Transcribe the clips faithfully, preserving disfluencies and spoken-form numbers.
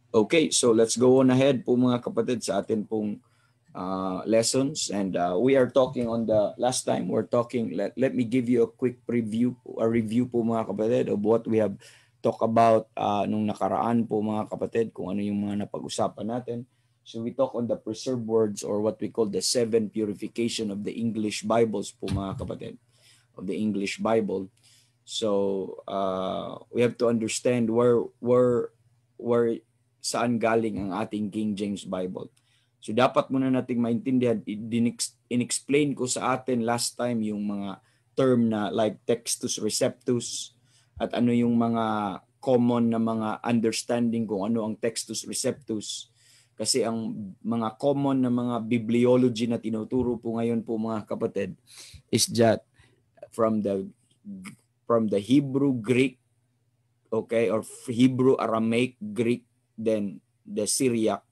Okay, so let's go on ahead po mga kapatid sa atin pong uh, lessons. And uh, we are talking on the last time, we're talking, let, let me give you a quick preview, a review po mga kapatid of what we have talked about uh, nung nakaraan po mga kapatid, kung ano yung mga napag-usapan natin. So we talk on the preserved words or what we call the seven purification of the English Bibles po mga kapatid, of the English Bible. So uh, we have to understand where, where, where, saan galing ang ating King James Bible. So dapat muna nating maintindihan, in-explain ko sa atin last time yung mga term na like textus receptus at ano yung mga common na mga understanding kung ano ang textus receptus. Kasi ang mga common na mga bibliology na tinuturo po ngayon po mga kapatid is that from the from the Hebrew Greek, okay, or Hebrew Aramaic Greek, then the Syriac,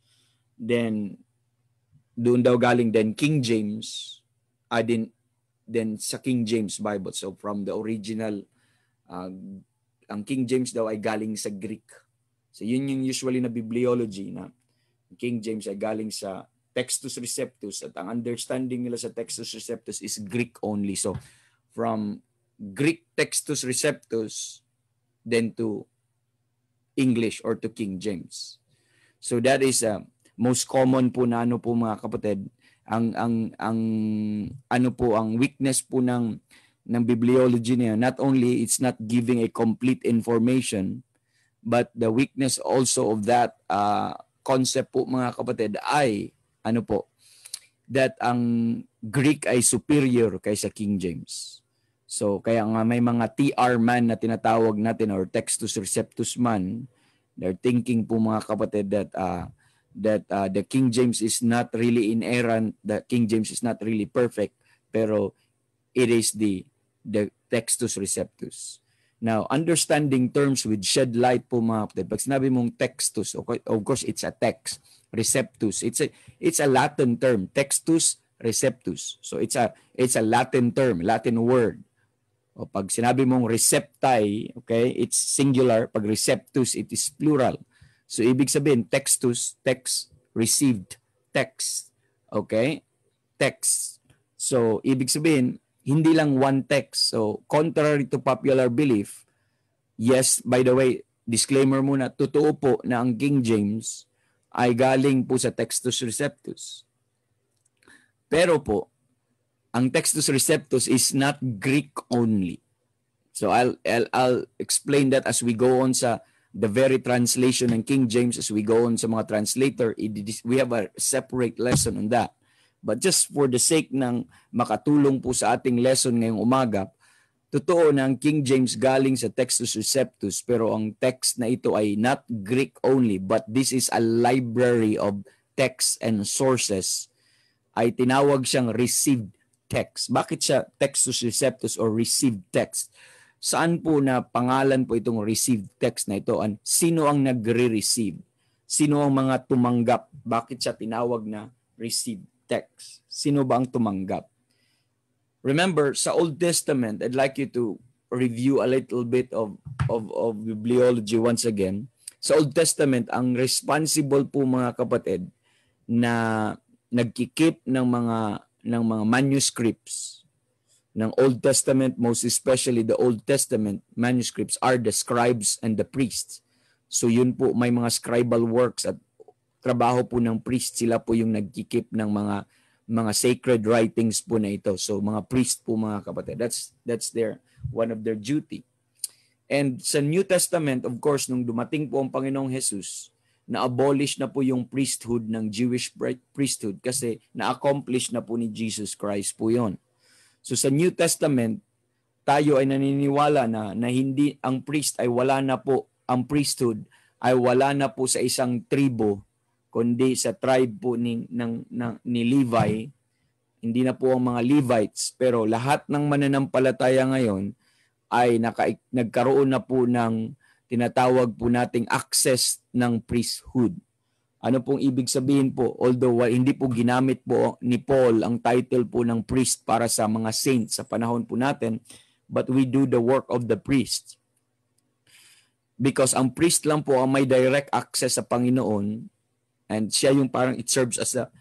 then doon daw galing then King James, uh, then, then sa King James Bible. So from the original, uh, ang King James daw ay galing sa Greek. So yun yung usually na bibliology na King James ay galing sa Textus Receptus at ang understanding nila sa Textus Receptus is Greek only. So from Greek Textus Receptus then to English or to King James. So that is uh, most common po na ano po mga kapatid, ang ang ang ano po ang weakness po ng ng bibliology niya. Not only it's not giving a complete information, but the weakness also of that uh, concept po mga kapatid ay ano po, that ang Greek ay superior kaysa King James. So kaya nga may mga T R man na tinatawag natin or Textus Receptus man, they're thinking po mga kapatid that uh, that uh, the King James is not really inerrant, the King James is not really perfect, pero it is the the Textus Receptus. Now, understanding terms with shed light po mga kapatid. Pag sinabi mong textus, okay, of course it's a text. Receptus, it's a it's a Latin term. Textus receptus. So it's a it's a Latin term, Latin word. O pag sinabi mong recepti, okay, it's singular. Pag receptus, it is plural. So ibig sabihin, textus, text, received, text. Okay? Text. So ibig sabihin, hindi lang one text. So contrary to popular belief, yes, by the way, disclaimer muna, totoo po na ang King James ay galing po sa Textus Receptus. Pero po, ang Textus Receptus is not Greek only. So I'll, I'll, I'll explain that as we go on sa the very translation ng King James, as we go on sa mga translator. We have a separate lesson on that. But just for the sake ng makatulong po sa ating lesson ngayong umaga, totoo na ang King James galing sa Textus Receptus, pero ang text na ito ay not Greek only, but this is a library of texts and sources. Ay tinawag siyang received text. Bakit siya Textus Receptus or received text? Saan po na pangalan po itong received text na ito? And sino ang nagre-receive? Sino ang mga tumanggap? Bakit siya tinawag na received text? Sino ba ang tumanggap? Remember, sa Old Testament, I'd like you to review a little bit of, of, of bibliology once again. Sa Old Testament, ang responsible po mga kapatid na nagkikip ng mga ng mga manuscripts ng Old Testament, most especially the Old Testament manuscripts, are the scribes and the priests. So yun po, may mga scribal works at trabaho po ng priest. Sila po yung nagkikip ng mga mga sacred writings po na ito. So mga priest po mga kapatid. That's that's their one of their duty. And sa New Testament, of course, nung dumating po ang Panginoong Jesus, na-abolish na po yung priesthood ng Jewish priesthood kasi na-accomplish na po ni Jesus Christ po yon. So sa New Testament, tayo ay naniniwala na, na hindi ang priest ay wala na po, ang priesthood ay wala na po sa isang tribo, kundi sa tribe po ni, ng, ng, ni Levi. Hindi na po ang mga Levites, pero lahat ng mananampalataya ngayon ay naka, nagkaroon na po ng tinatawag po nating access ng priesthood. Ano pong ibig sabihin po? Although uh, hindi po ginamit po ni Paul ang title po ng priest para sa mga saints sa panahon po natin, but we do the work of the priest. Because ang priest lang po ang may direct access sa Panginoon, and siya yung parang it serves as a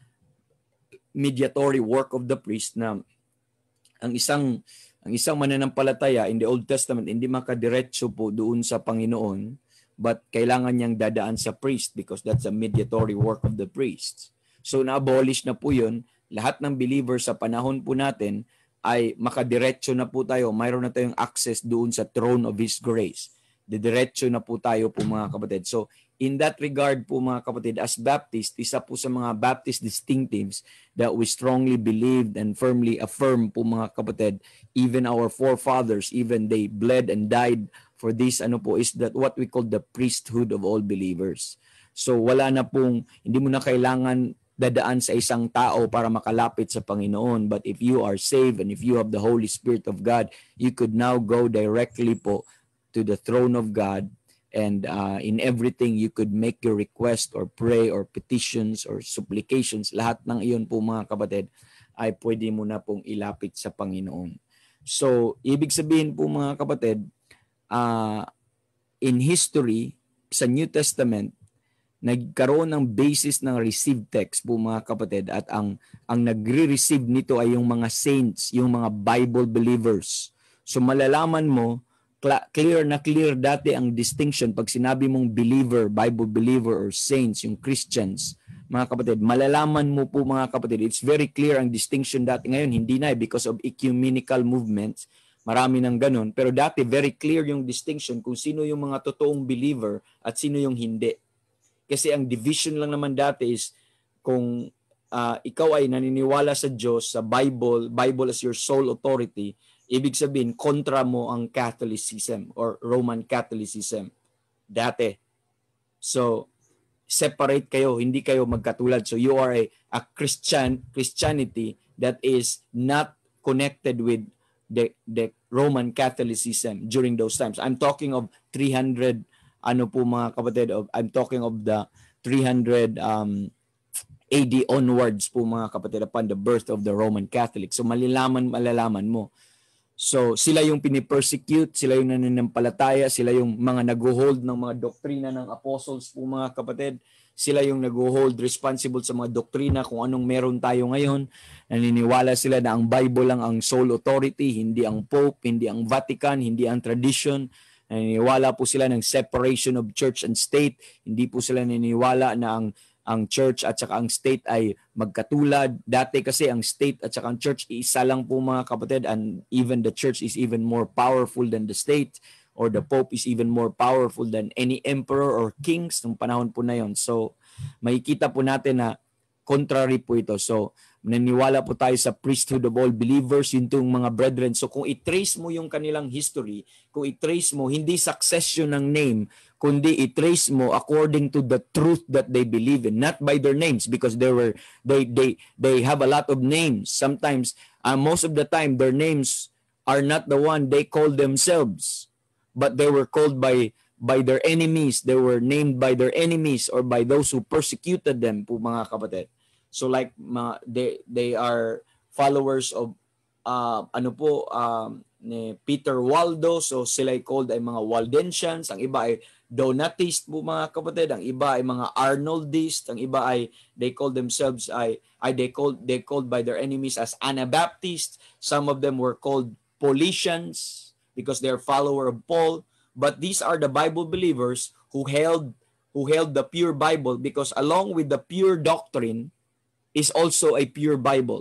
mediatory work of the priest, na ang isang ang isang mananampalataya in the Old Testament hindi makadiretso po doon sa Panginoon, but kailangan niyang dadaan sa priest because that's a mediatory work of the priests. So na-abolish na po yun. Lahat ng believers sa panahon po natin ay makadiretso na po tayo. Mayroon na tayong access doon sa throne of His grace. Didiretso na po tayo po mga kapatid. So in that regard po mga kapatid, as Baptist, isa po sa mga Baptist distinctives that we strongly believed and firmly affirm po mga kapatid, even our forefathers, even they bled and died for this, ano po, is that what we call the priesthood of all believers. So wala na pong, hindi mo na kailangan dadaan sa isang tao para makalapit sa Panginoon. But if you are saved and if you have the Holy Spirit of God, you could now go directly po to the throne of God, and uh, in everything you could make your request or pray or petitions or supplications. Lahat ng iyon po mga kapatid ay pwede mo na pong ilapit sa Panginoon. So ibig sabihin po mga kapatid, uh, in history sa New Testament, nagkaroon ng basis ng received text po mga kapatid, at ang ang nagre-receive nito ay yung mga saints, yung mga Bible believers. So malalaman mo, clear na clear dati ang distinction pag sinabi mong believer, Bible believer, or saints, yung Christians, mga kapatid, malalaman mo po mga kapatid, it's very clear ang distinction dati. Ngayon hindi na, because of ecumenical movements, marami ng ganun, pero dati very clear yung distinction kung sino yung mga totoong believer at sino yung hindi. Kasi ang division lang naman dati is kung uh, ikaw ay naniniwala sa Diyos, sa Bible, Bible as your sole authority, ibig sabihin, kontra mo ang Catholicism or Roman Catholicism dati. So, separate kayo, hindi kayo magkatulad. So, you are a, a Christian, Christianity that is not connected with the, the Roman Catholicism during those times. I'm talking of three hundred, ano po mga kapatid, of, I'm talking of the three hundred um, A D onwards po mga kapatid, upon the birth of the Roman Catholic. So, malalaman, malalaman mo. So sila yung pinipersecute, sila yung nananampalataya, sila yung mga nag-hold ng mga doktrina ng apostles po mga kapatid. Sila yung nag-hold responsible sa mga doktrina kung anong meron tayo ngayon. Naniniwala sila na ang Bible lang ang sole authority, hindi ang Pope, hindi ang Vatican, hindi ang tradition. Naniniwala po sila ng separation of church and state. Hindi po sila naniniwala na ang ang church at saka ang state ay magkatulad. Dati kasi ang state at saka ang church isa lang po mga kapatid, and even the church is even more powerful than the state, or the Pope is even more powerful than any emperor or kings nung panahon po na yon. So makikita po natin na contrary po ito. So naniniwala po tayo sa priesthood of all believers, yun itong mga brethren. So kung i-trace mo yung kanilang history, kung i-trace mo, hindi succession ng name, kundi i-trace mo according to the truth that they believe in, not by their names, because they were they they they have a lot of names. Sometimes, uh, most of the time, their names are not the one they call themselves, but they were called by by their enemies. They were named by their enemies or by those who persecuted them po mga kapatid. So like uh, they they are followers of uh, ano po um, ni Peter Waldo, so sila ay called ay mga Waldensians, ang iba ay Donatist po mga kapatid, ang iba ay mga Arnoldist, ang iba ay they call themselves ay ay they called they called by their enemies as Anabaptist. Some of them were called Paulicians because they're follower of Paul. But these are the Bible believers who held who held the pure Bible, because along with the pure doctrine is also a pure Bible.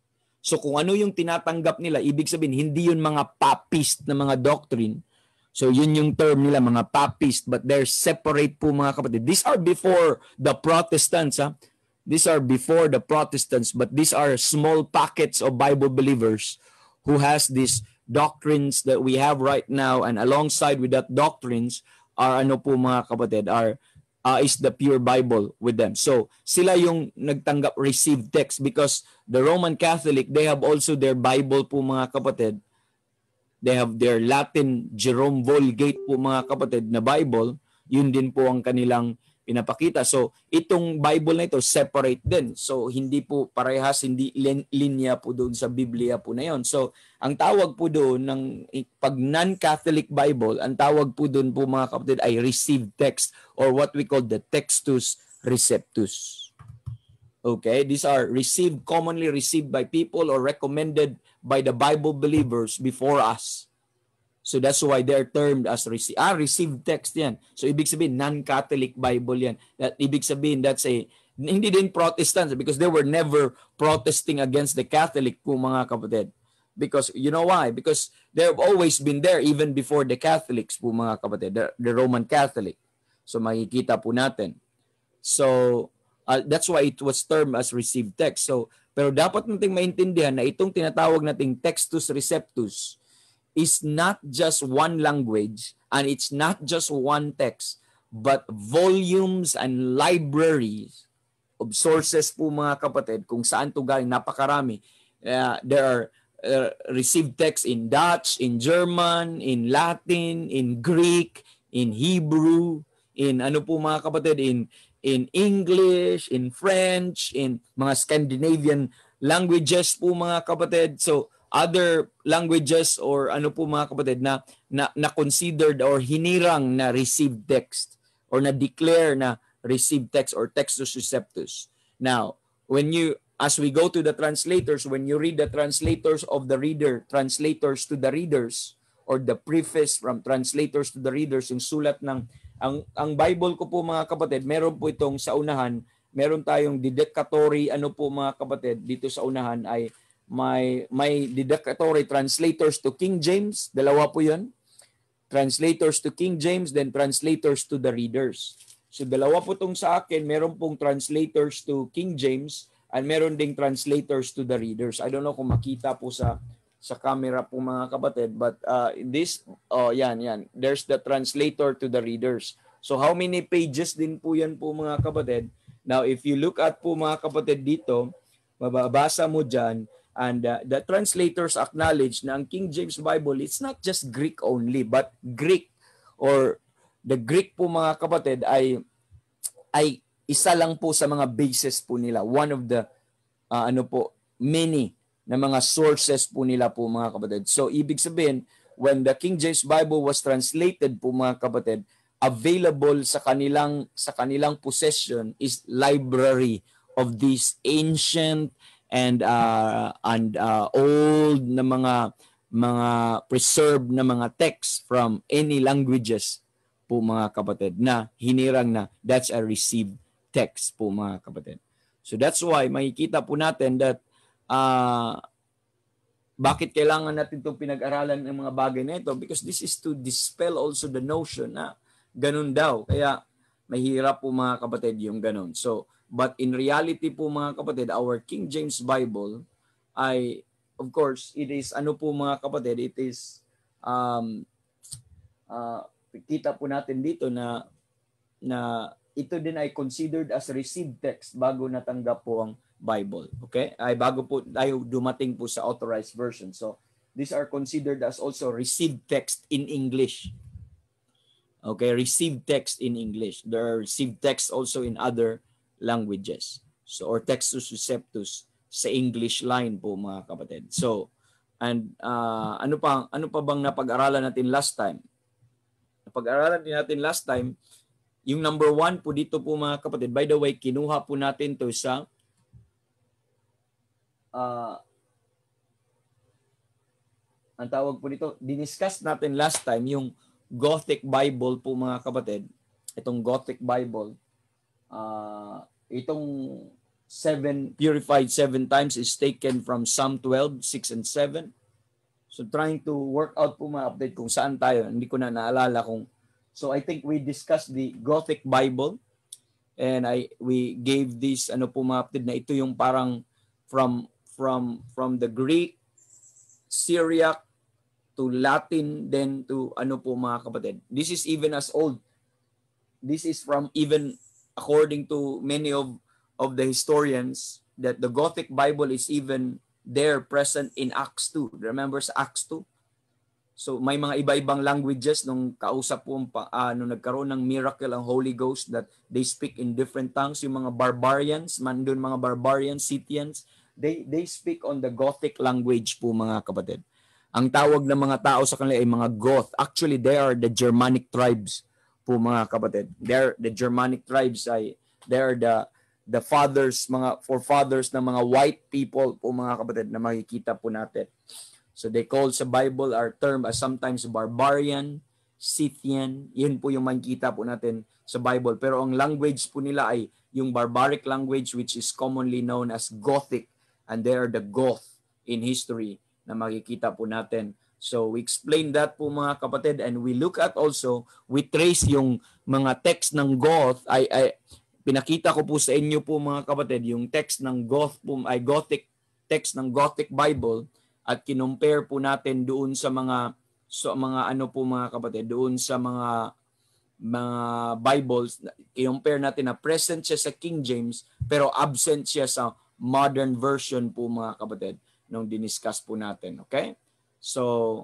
So kung ano yung tinatanggap nila, ibig sabihin hindi yun mga papist na mga doctrine. So yun yung term nila, mga papist, but they're separate po mga kapatid. These are before the Protestants. Ha? These are before the Protestants, but these are small packets of Bible believers who has these doctrines that we have right now, and alongside with that doctrines are ano po mga kapatid, are Uh, is the pure Bible with them. So sila yung nagtanggap received text, because the Roman Catholic, they have also their Bible po mga kapatid. They have their Latin Jerome Vulgate po mga kapatid na Bible. Yun din po ang kanilang pinapakita. So, itong Bible na ito, separate din. So, hindi po parehas, hindi lin- linya po doon sa Biblia po na yon. So, ang tawag po doon, ng, pag non-Catholic Bible, ang tawag po doon po mga kapatid ay received text or what we call the textus receptus. Okay, these are received, commonly received by people or recommended by the Bible believers before us. So that's why they're termed as received. Ah, received text yan. So ibig sabihin, non-Catholic Bible yan. That, ibig sabihin, that's a, hindi din Protestants because they were never protesting against the Catholic po mga kapatid. Because, you know why? Because they've always been there even before the Catholics po mga kapatid, the, the Roman Catholic. So makikita po natin. So, uh, that's why it was termed as received text. So, pero dapat nating maintindihan na itong tinatawag nating textus receptus is not just one language and it's not just one text, but volumes and libraries of sources po mga kapatid kung saan to galing, napakarami. Uh, there are uh, received texts in Dutch, in German, in Latin, in Greek, in Hebrew, in ano po mga kapatid, in in English, in French, in mga Scandinavian languages po mga kapatid. So, other languages or ano po mga kapatid na, na, na considered or hinirang na received text or na declare na received text or textus receptus. Now, when you, as we go to the translators, when you read the translators of the reader, translators to the readers, or the preface from translators to the readers, yung sulat ng, ang, ang Bible ko po mga kapatid, meron po itong sa unahan, meron tayong dedicatory, ano po mga kapatid, dito sa unahan ay may may dedicatory translators to King James, dalawa po 'yon. Translators to King James, then translators to the readers. So dalawa po tong sa akin, meron pong translators to King James and meron ding translators to the readers. I don't know kung makita po sa sa camera po mga kapatid, but uh, this oh yan yan. There's the translator to the readers. So how many pages din po yan po mga kapatid? Now if you look at po mga kapatid dito, mababasa mo diyan. And uh, the translators acknowledge na ang King James Bible, it's not just Greek only, but Greek or the Greek po mga kapatid ay ay isa lang po sa mga bases po nila. One of the uh, ano po, many na mga sources po nila po mga kapatid. So ibig sabihin, when the King James Bible was translated po mga kapatid, available sa kanilang sa kanilang possession is library of these ancient and uh, and uh, old na mga mga preserved na mga texts from any languages po mga kapatid na hinirang na that's a received text po mga kapatid. So that's why makikita po natin that uh, bakit kailangan natin itong pinag-aralan ng mga bagay na ito, because this is to dispel also the notion na ganun daw. Kaya mahirap po mga kapatid yung ganun. So but in reality po mga kapatid, our King James Bible ay, of course, it is, ano po mga kapatid, it is, um, uh, kita po natin dito na, na ito din ay considered as received text bago natanggap po ang Bible. Okay? Ay bago po tayo dumating po sa authorized version. So, these are considered as also received text in English. Okay? Received text in English. There are received text also in other languages. So, or textus receptus sa English line po mga kapatid. So, and uh, ano pa ano pa bang napag-aralan natin last time? Napag-aralan din natin last time yung number one po dito po mga kapatid. By the way, kinuha po natin to sa uh, ang tawag po dito, diniscuss natin last time yung Gothic Bible po mga kapatid. Itong Gothic Bible, Uh, itong seven purified seven times is taken from Psalm twelve, six and seven. So trying to work out po mga update kung saan tayo. Hindi ko na naalala kung. So I think we discussed the Gothic Bible and I we gave this ano po mga update na ito yung parang from from from the Greek, Syriac to Latin, then to ano po mga kapatid. This is even as old. This is from even according to many of, of the historians, that the Gothic Bible is even there present in Acts two. Remember sa Acts two? So may mga iba-ibang languages nung kausap po uh, nung nagkaroon ng miracle ang Holy Ghost that they speak in different tongues. Yung mga barbarians, man doon mga barbarians, Scythians, they they speak on the Gothic language po mga kapatid. Ang tawag ng mga tao sa kanila ay mga Goth. Actually, they are the Germanic tribes po mga kapatid. They're the Germanic tribes ay they are the the fathers, mga forefathers ng mga white people po mga kapatid na makikita po natin. So they call sa Bible our term as sometimes barbarian, Scythian. Yun po yung makikita po natin sa Bible. Pero ang language po nila ay yung barbaric language which is commonly known as Gothic. And they are the Goth in history na makikita po natin. So we explain that po mga kapatid and we look at also, we trace yung mga text ng Goth ay, ay pinakita ko po sa inyo po mga kapatid yung text ng Goth po ay Gothic text ng Gothic Bible at kinumpare po natin doon sa mga so mga ano po mga kapatid doon sa mga mga Bibles, kinumpare natin na present siya sa King James pero absent siya sa modern version po mga kapatid nung diniscuss po natin. Okay? So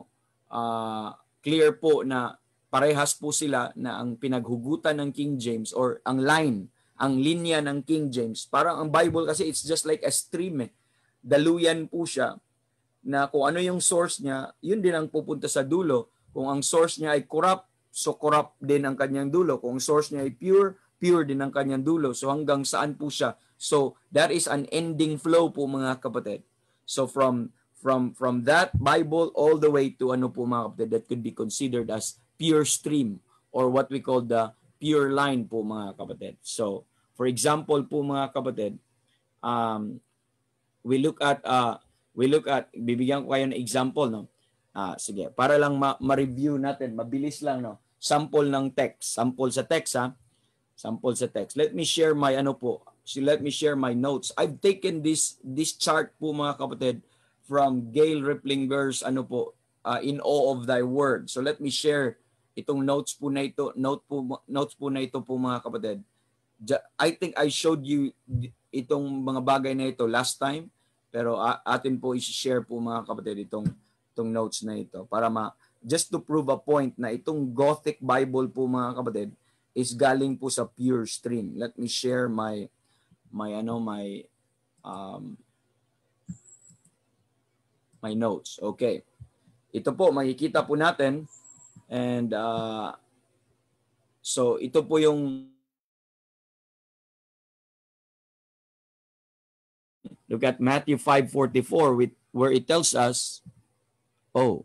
uh, clear po na parehas po sila na ang pinaghugutan ng King James or ang line, ang linya ng King James, parang ang Bible kasi it's just like a stream eh. Daluyan po siya na kung ano yung source niya, yun din ang pupunta sa dulo. Kung ang source niya ay corrupt, so corrupt din ang kanyang dulo. Kung ang source niya ay pure, pure din ang kanyang dulo. So hanggang saan po siya? So that is an ending flow po mga kapatid. So from from from that Bible all the way to ano po mga kapatid, that could be considered as pure stream or what we call the pure line po mga kapatid. So for example po mga kapatid, um, we look at uh, we look at, bibigyan ko kayo ng example, no? Ah, sige, para lang ma- ma-review natin, mabilis lang, no? Sample ng text, sample sa text, ha? Sample sa text. Let me share my, ano po, let me share my notes. I've taken this this chart po, mga kapatid, from Gail Riplinger's, ano po, uh, In Awe of Thy Word. So let me share itong notes po na ito, note po, notes po na ito po, mga kapatid. I think I showed you itong mga bagay na ito last time. Pero atin po i-share po mga kapatid itong, itong notes na ito para ma just to prove a point na itong Gothic Bible po mga kapatid is galing po sa pure stream. Let me share my my ano my um my notes. Okay. Ito po makikita po natin and uh, so ito po yung look at Matthew five forty-four with, where it tells us, oh,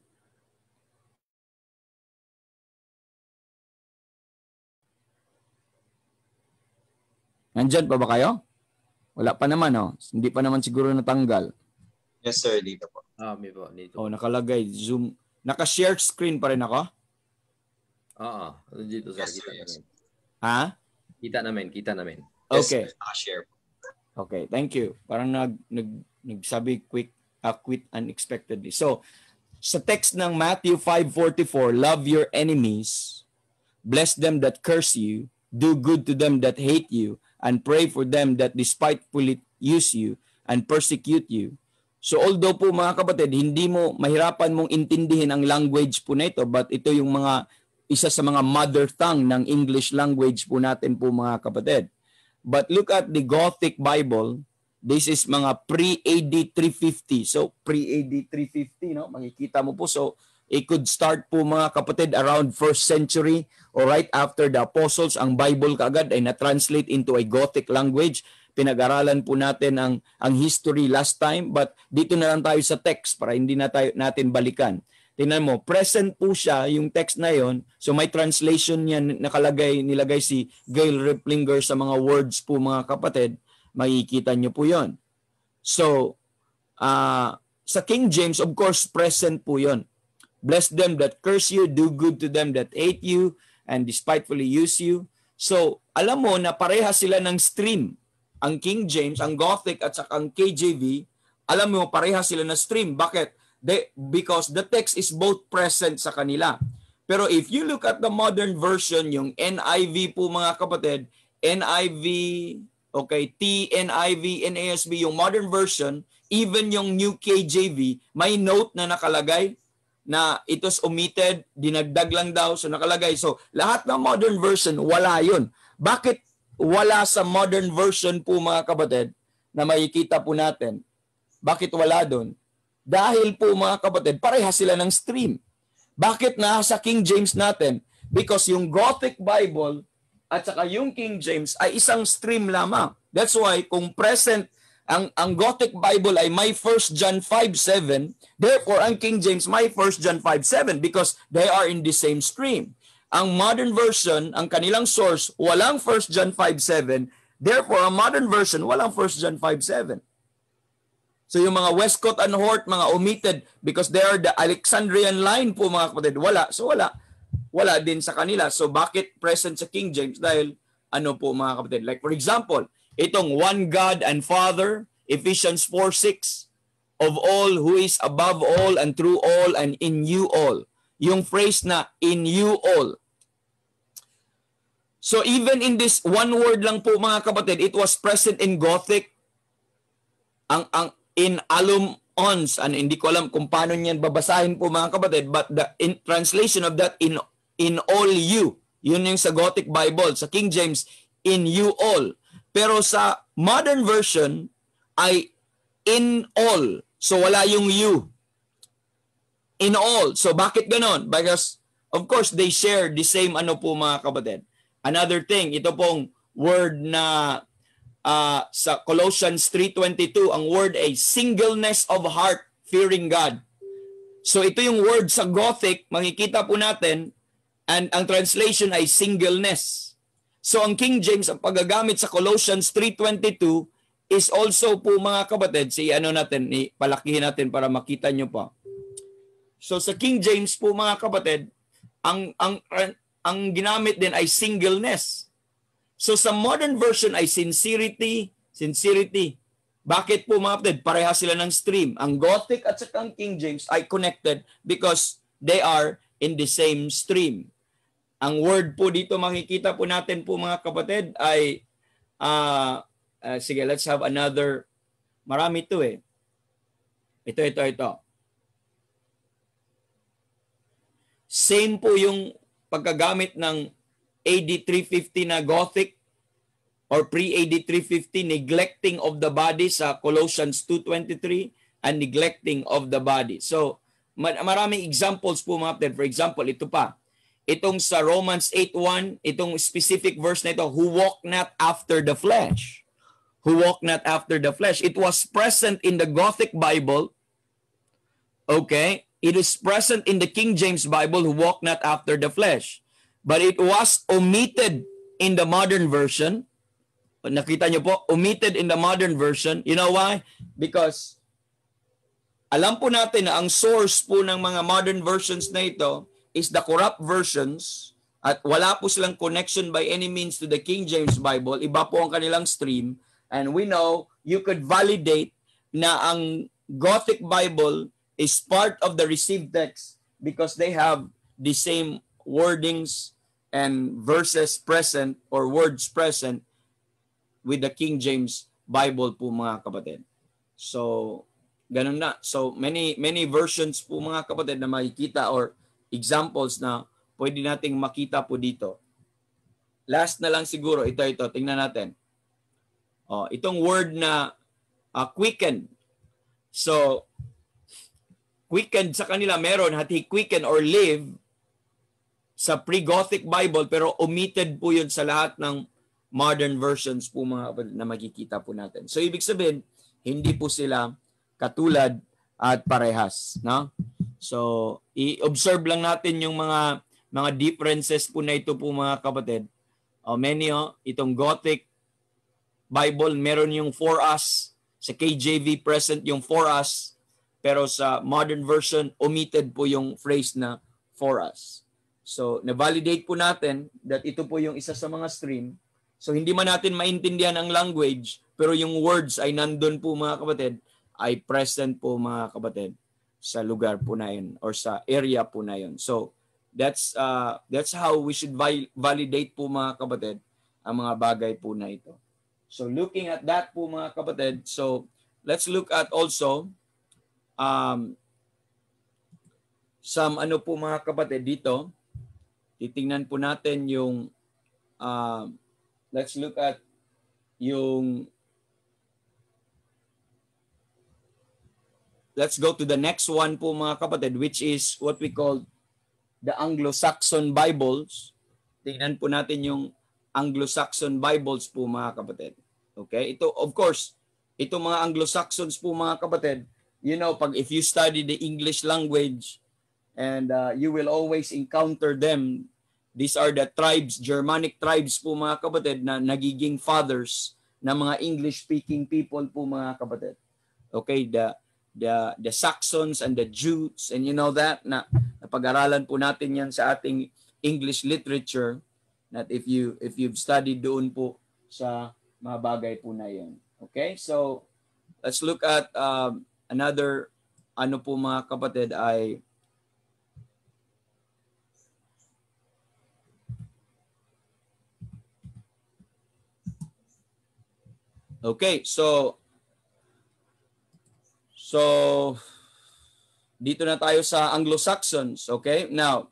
nandyan pa ba kayo? Wala pa naman, oh. Hindi pa naman siguro natanggal. Yes, sir. Dito po. Ah, may po. Dito. Oh, nakalagay. Zoom. Naka-share screen pa rin ako? Oo. Dito, sir. Yes, Kita sir, yes. namin. Ha? Kita namin. Kita namin. Okay. Yes, naka-share po. Okay, thank you. Parang nag, nag, nagsabi quick, uh, quit unexpectedly. So, sa text ng Matthew five forty-four, love your enemies, bless them that curse you, do good to them that hate you, and pray for them that despitefully use you and persecute you. So although po mga kapatid, hindi mo mahirapan mong intindihin ang language po na ito, but ito yung mga isa sa mga mother tongue ng English language po natin po mga kapatid. But look at the Gothic Bible. This is mga pre-A D three fifty. So pre-A D three fifty, no? Makikita mo po. So it could start po mga kapatid around first century or right after the apostles. Ang Bible kaagad ay na-translate into a Gothic language. Pinag-aralan po natin ang ang history last time, but dito na lang tayo sa text para hindi na tayo natin balikan. Tingnan mo, present po siya yung text na yon. So may translation niya nakalagay, nilagay si Gail Riplinger sa mga words po mga kapatid. Makikita niyo po yon. So uh, sa King James, of course, present po yon. Bless them that curse you, do good to them that hate you, and despitefully use you. So alam mo na pareha sila ng stream. Ang King James, ang Gothic at saka ang K J V, alam mo pareha sila ng stream. Bakit? They, because the text is both present sa kanila. Pero if you look at the modern version, yung N I V po mga kapatid, N I V, okay, T, N I V, N A S B, yung modern version, even yung New K J V, may note na nakalagay. na itos omitted, dinagdag lang daw, so nakalagay. So lahat ng modern version, wala yun. Bakit wala sa modern version po mga kapatid na makikita po natin? Bakit wala doon? Dahil po mga kapatid, pareha sila ng stream. Bakit nasa King James natin? Because yung Gothic Bible at saka yung King James ay isang stream lamang. That's why kung present ang ang Gothic Bible ay may First John five seven, therefore ang King James may First John five seven because they are in the same stream. Ang modern version, ang kanilang source, walang First John five seven, therefore ang modern version walang First John five seven. So yung mga Westcott and Hort, mga omitted because they are the Alexandrian line po mga kapatid, wala. So wala. Wala din sa kanila. So bakit present sa King James? Dahil ano po mga kapatid? Like for example, itong one God and Father, Ephesians four six, of all who is above all and through all and in you all. Yung phrase na in you all. So even in this one word lang po mga kapatid, it was present in Gothic. Ang ang in alum ons, and hindi ko alam kung paano niyan babasahin po mga kapatid, but the in translation of that in in all you, yun yung sa Gothic Bible. Sa King James, in you all. Pero sa modern version ay in all. So wala yung you. In all. So bakit ganon? Because of course they share the same ano po mga kapatid. Another thing, ito pong word na Uh, sa Colossians three twenty-two, ang word ay singleness of heart, fearing God. So ito yung word sa Gothic, makikita po natin, and ang translation ay singleness. So ang King James, ang paggagamit sa Colossians three twenty-two is also po mga kapatid, si ano natin, palakihin natin para makita nyo pa. So sa King James po mga kapatid, ang, ang, ang ginamit din ay singleness. So sa modern version ay sincerity, sincerity. Bakit po mga kapatid? Pareha sila ng stream. Ang Gothic at saka ang King James ay connected because they are in the same stream. Ang word po dito makikita po natin po mga kapatid ay, uh, uh, sige, let's have another, marami ito eh. Ito, ito, ito. Same po yung pagkagamit ng A D three fifty na Gothic or pre-A D three fifty, neglecting of the body sa Colossians two twenty-three and neglecting of the body. So, maraming examples po mga kapatid. For example, ito pa. Itong sa Romans eight one, itong specific verse na ito, who walk not after the flesh. Who walk not after the flesh. It was present in the Gothic Bible. Okay? It is present in the King James Bible, who walk not after the flesh. But it was omitted in the modern version. Nakita nyo po, omitted in the modern version. You know why? Because alam po natin na ang source po ng mga modern versions na ito is the corrupt versions at wala po silang connection by any means to the King James Bible. Iba po ang kanilang stream. And we know you could validate na ang Gothic Bible is part of the received text because they have the same wordings and verses present or words present with the King James Bible po mga kapatid. So, ganun na. So, many many versions po mga kapatid na makikita or examples na pwede nating makita po dito. Last na lang siguro, ito, ito, tingnan natin. Oh, itong word na uh, quicken. So, quickened sa kanila meron, hati quicken or live, sa pre-Gothic Bible pero omitted po yun sa lahat ng modern versions po mga kapatid na makikita po natin. So ibig sabihin, hindi po sila katulad at parehas, no? So i-observe lang natin yung mga mga differences po na ito po mga kapatid. Oh, many oh, itong Gothic Bible meron yung for us, sa K J V present yung for us, pero sa modern version omitted po yung phrase na for us. So, na-validate po natin that ito po yung isa sa mga stream. So, hindi man natin maintindihan ang language, pero yung words ay nandun po mga kapatid, ay present po mga kapatid sa lugar po na yun or sa area po na yun. So, that's uh, that's how we should validate po mga kapatid ang mga bagay po na ito. So, looking at that po mga kapatid, so let's look at also um, some ano po mga kapatid dito. Titingnan po natin yung uh, let's look at yung let's go to the next one po mga kapatid, which is what we call the Anglo-Saxon Bibles. Tingnan po natin yung Anglo-Saxon Bibles po mga kapatid. Okay? Ito, of course, itong mga Anglo-Saxons po mga kapatid, you know, pag if you study the English language and uh, you will always encounter them. These are the tribes, Germanic tribes po mga kapatid na nagiging fathers ng mga English-speaking people po mga kapatid. Okay, the the the Saxons and the Jutes, and you know that na napag-aralan po natin yan sa ating English literature, that if you if you've studied doon po sa mga bagay po na yan. Okay, so let's look at um, another ano po mga kapatid ay okay, so so dito na tayo sa Anglo-Saxons. Okay, now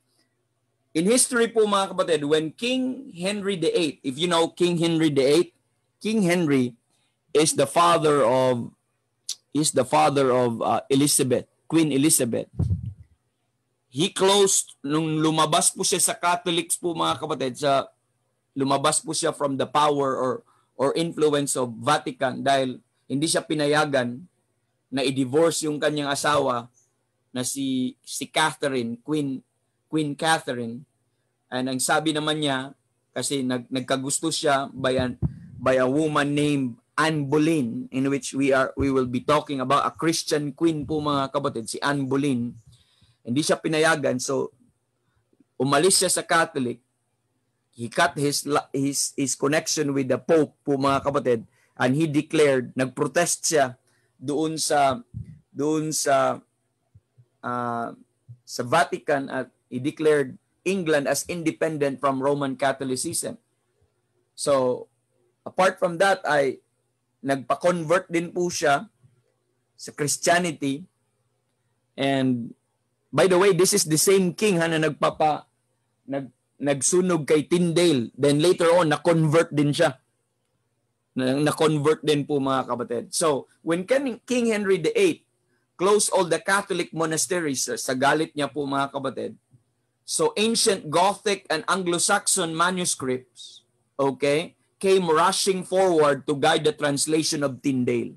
in history po mga kapatid, when King Henry the Eighth, if you know King Henry the Eighth, King Henry is the father of is the father of uh, Elizabeth, Queen Elizabeth. He closed nung lumabas po siya sa Catholics po mga kapatid, sa lumabas po siya from the power or or influence of Vatican dahil hindi siya pinayagan na i-divorce yung kanyang asawa na si si Catherine, Queen Queen Catherine. And ang sabi naman niya, kasi nag, nagkagusto siya by, an, by a woman named Anne Boleyn, in which we are we will be talking about a Christian queen po mga kapatid, si Anne Boleyn. Hindi siya pinayagan, so umalis siya sa Catholic. He cut his his his connection with the Pope po mga kapatid, and he declared, nagprotest siya doon sa doon sa uh, sa Vatican at he declared England as independent from Roman Catholicism. So apart from that ay nagpa-convert din po siya sa Christianity. And by the way, this is the same king ha, na nagpapa nag nagsunog kay Tyndale. Then later on na-convert din siya. Na-convert din po mga kapatid. So when King Henry the Eighth closed all the Catholic monasteries sa galit niya po mga kapatid, so ancient Gothic and Anglo-Saxon manuscripts, okay, came rushing forward to guide the translation of Tyndale.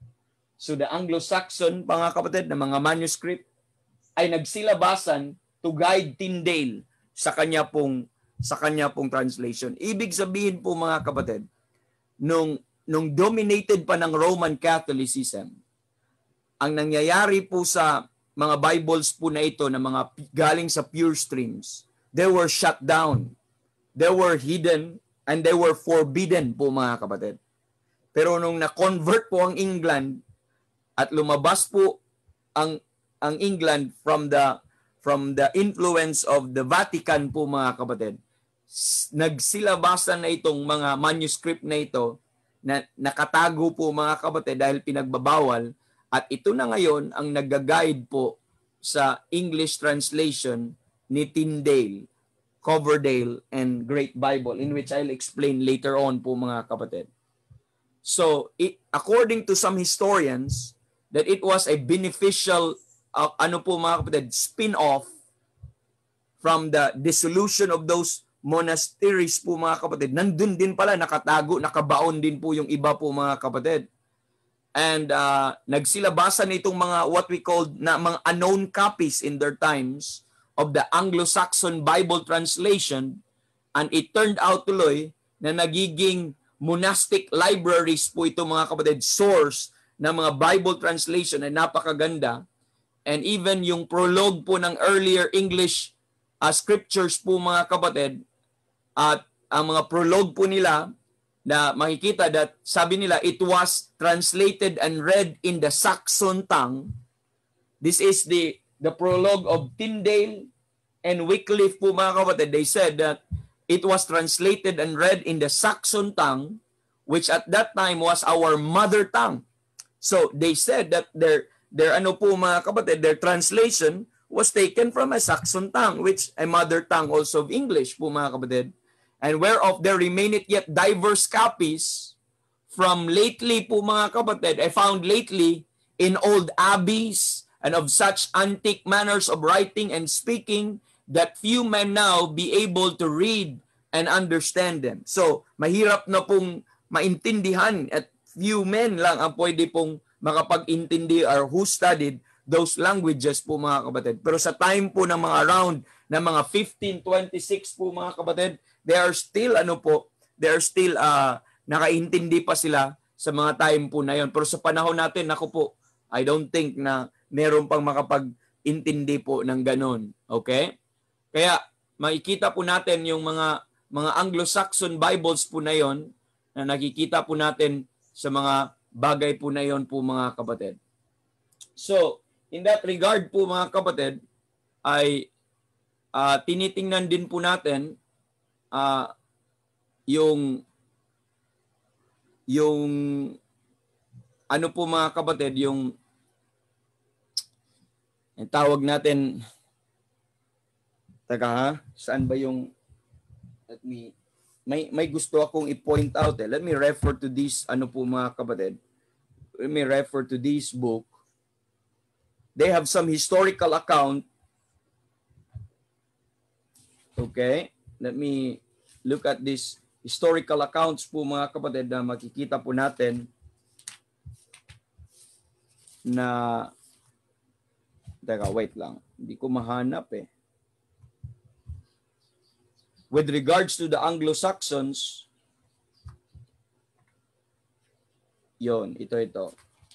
So the Anglo-Saxon, mga kapatid, na mga manuscript ay nagsilabasan to guide Tyndale sa kanya pong sa kanya pong translation. Ibig sabihin po mga kapatid, nung nung dominated pa ng Roman Catholicism, ang nangyayari po sa mga Bibles po na ito na mga galing sa pure streams, they were shut down, they were hidden, and they were forbidden po mga kapatid. Pero nung na-convert po ang England at lumabas po ang ang England from the from the influence of the Vatican po mga kapatid, nagsilabasan na itong mga manuscript na ito na nakatago po mga kapatid dahil pinagbabawal, at ito na ngayon ang nag-guide po sa English translation ni Tyndale, Coverdale, and Great Bible, in which I'll explain later on po mga kapatid. So, it, according to some historians, that it was a beneficial, uh, ano po mga kapatid, spin-off from the dissolution of those monasteries po mga kapatid. Nandun din pala, nakatago, nakabaon din po yung iba po mga kapatid. And uh, nagsilabasan itong mga what we called na mga unknown copies in their times of the Anglo-Saxon Bible translation, and it turned out tuloy na nagiging monastic libraries po ito mga kapatid, source ng mga Bible translation ay napakaganda. And even yung prologue po ng earlier English uh, scriptures po mga kapatid, at ang mga prologue po nila na makikita that sabi nila it was translated and read in the Saxon tongue. This is the the prologue of Tyndale and Wycliffe po mga kapatid. They said that it was translated and read in the Saxon tongue, which at that time was our mother tongue. So they said that their their ano po mga kapatid, their translation was taken from a Saxon tongue, which a mother tongue also of English po mga kapatid. And whereof there remaineth yet diverse copies from lately po mga kapatid, I found lately in old abbeys and of such antique manners of writing and speaking that few men now be able to read and understand them. So, mahirap na pong maintindihan at few men lang ang pwede pong makapag-intindi or who studied those languages po mga kapatid. Pero sa time po ng mga around na mga fifteen twenty-six po mga kapatid, they are still ano po, they are still uh, nakaintindi pa sila sa mga time po na yon. Pero sa panahon natin, ako po, I don't think na meron pang makapag-intindi po ng ganon. Okay? Kaya makikita po natin yung mga mga Anglo-Saxon Bibles po na yon na nakikita po natin sa mga bagay po na yon po mga kapatid. So, in that regard po mga kapatid, ay uh, tinitingnan din po natin uh, yung yung ano po mga kapatid, yung yung tawag natin, taka ha, saan ba yung, let me, may, may gusto akong i-point out eh. Let me refer to this, ano po mga kapatid, let me refer to this book. They have some historical account. Okay, let me look at this historical accounts po mga kapatid na makikita po natin na, teka, wait lang. Hindi ko mahanap eh. With regards to the Anglo-Saxons, yon, ito, ito.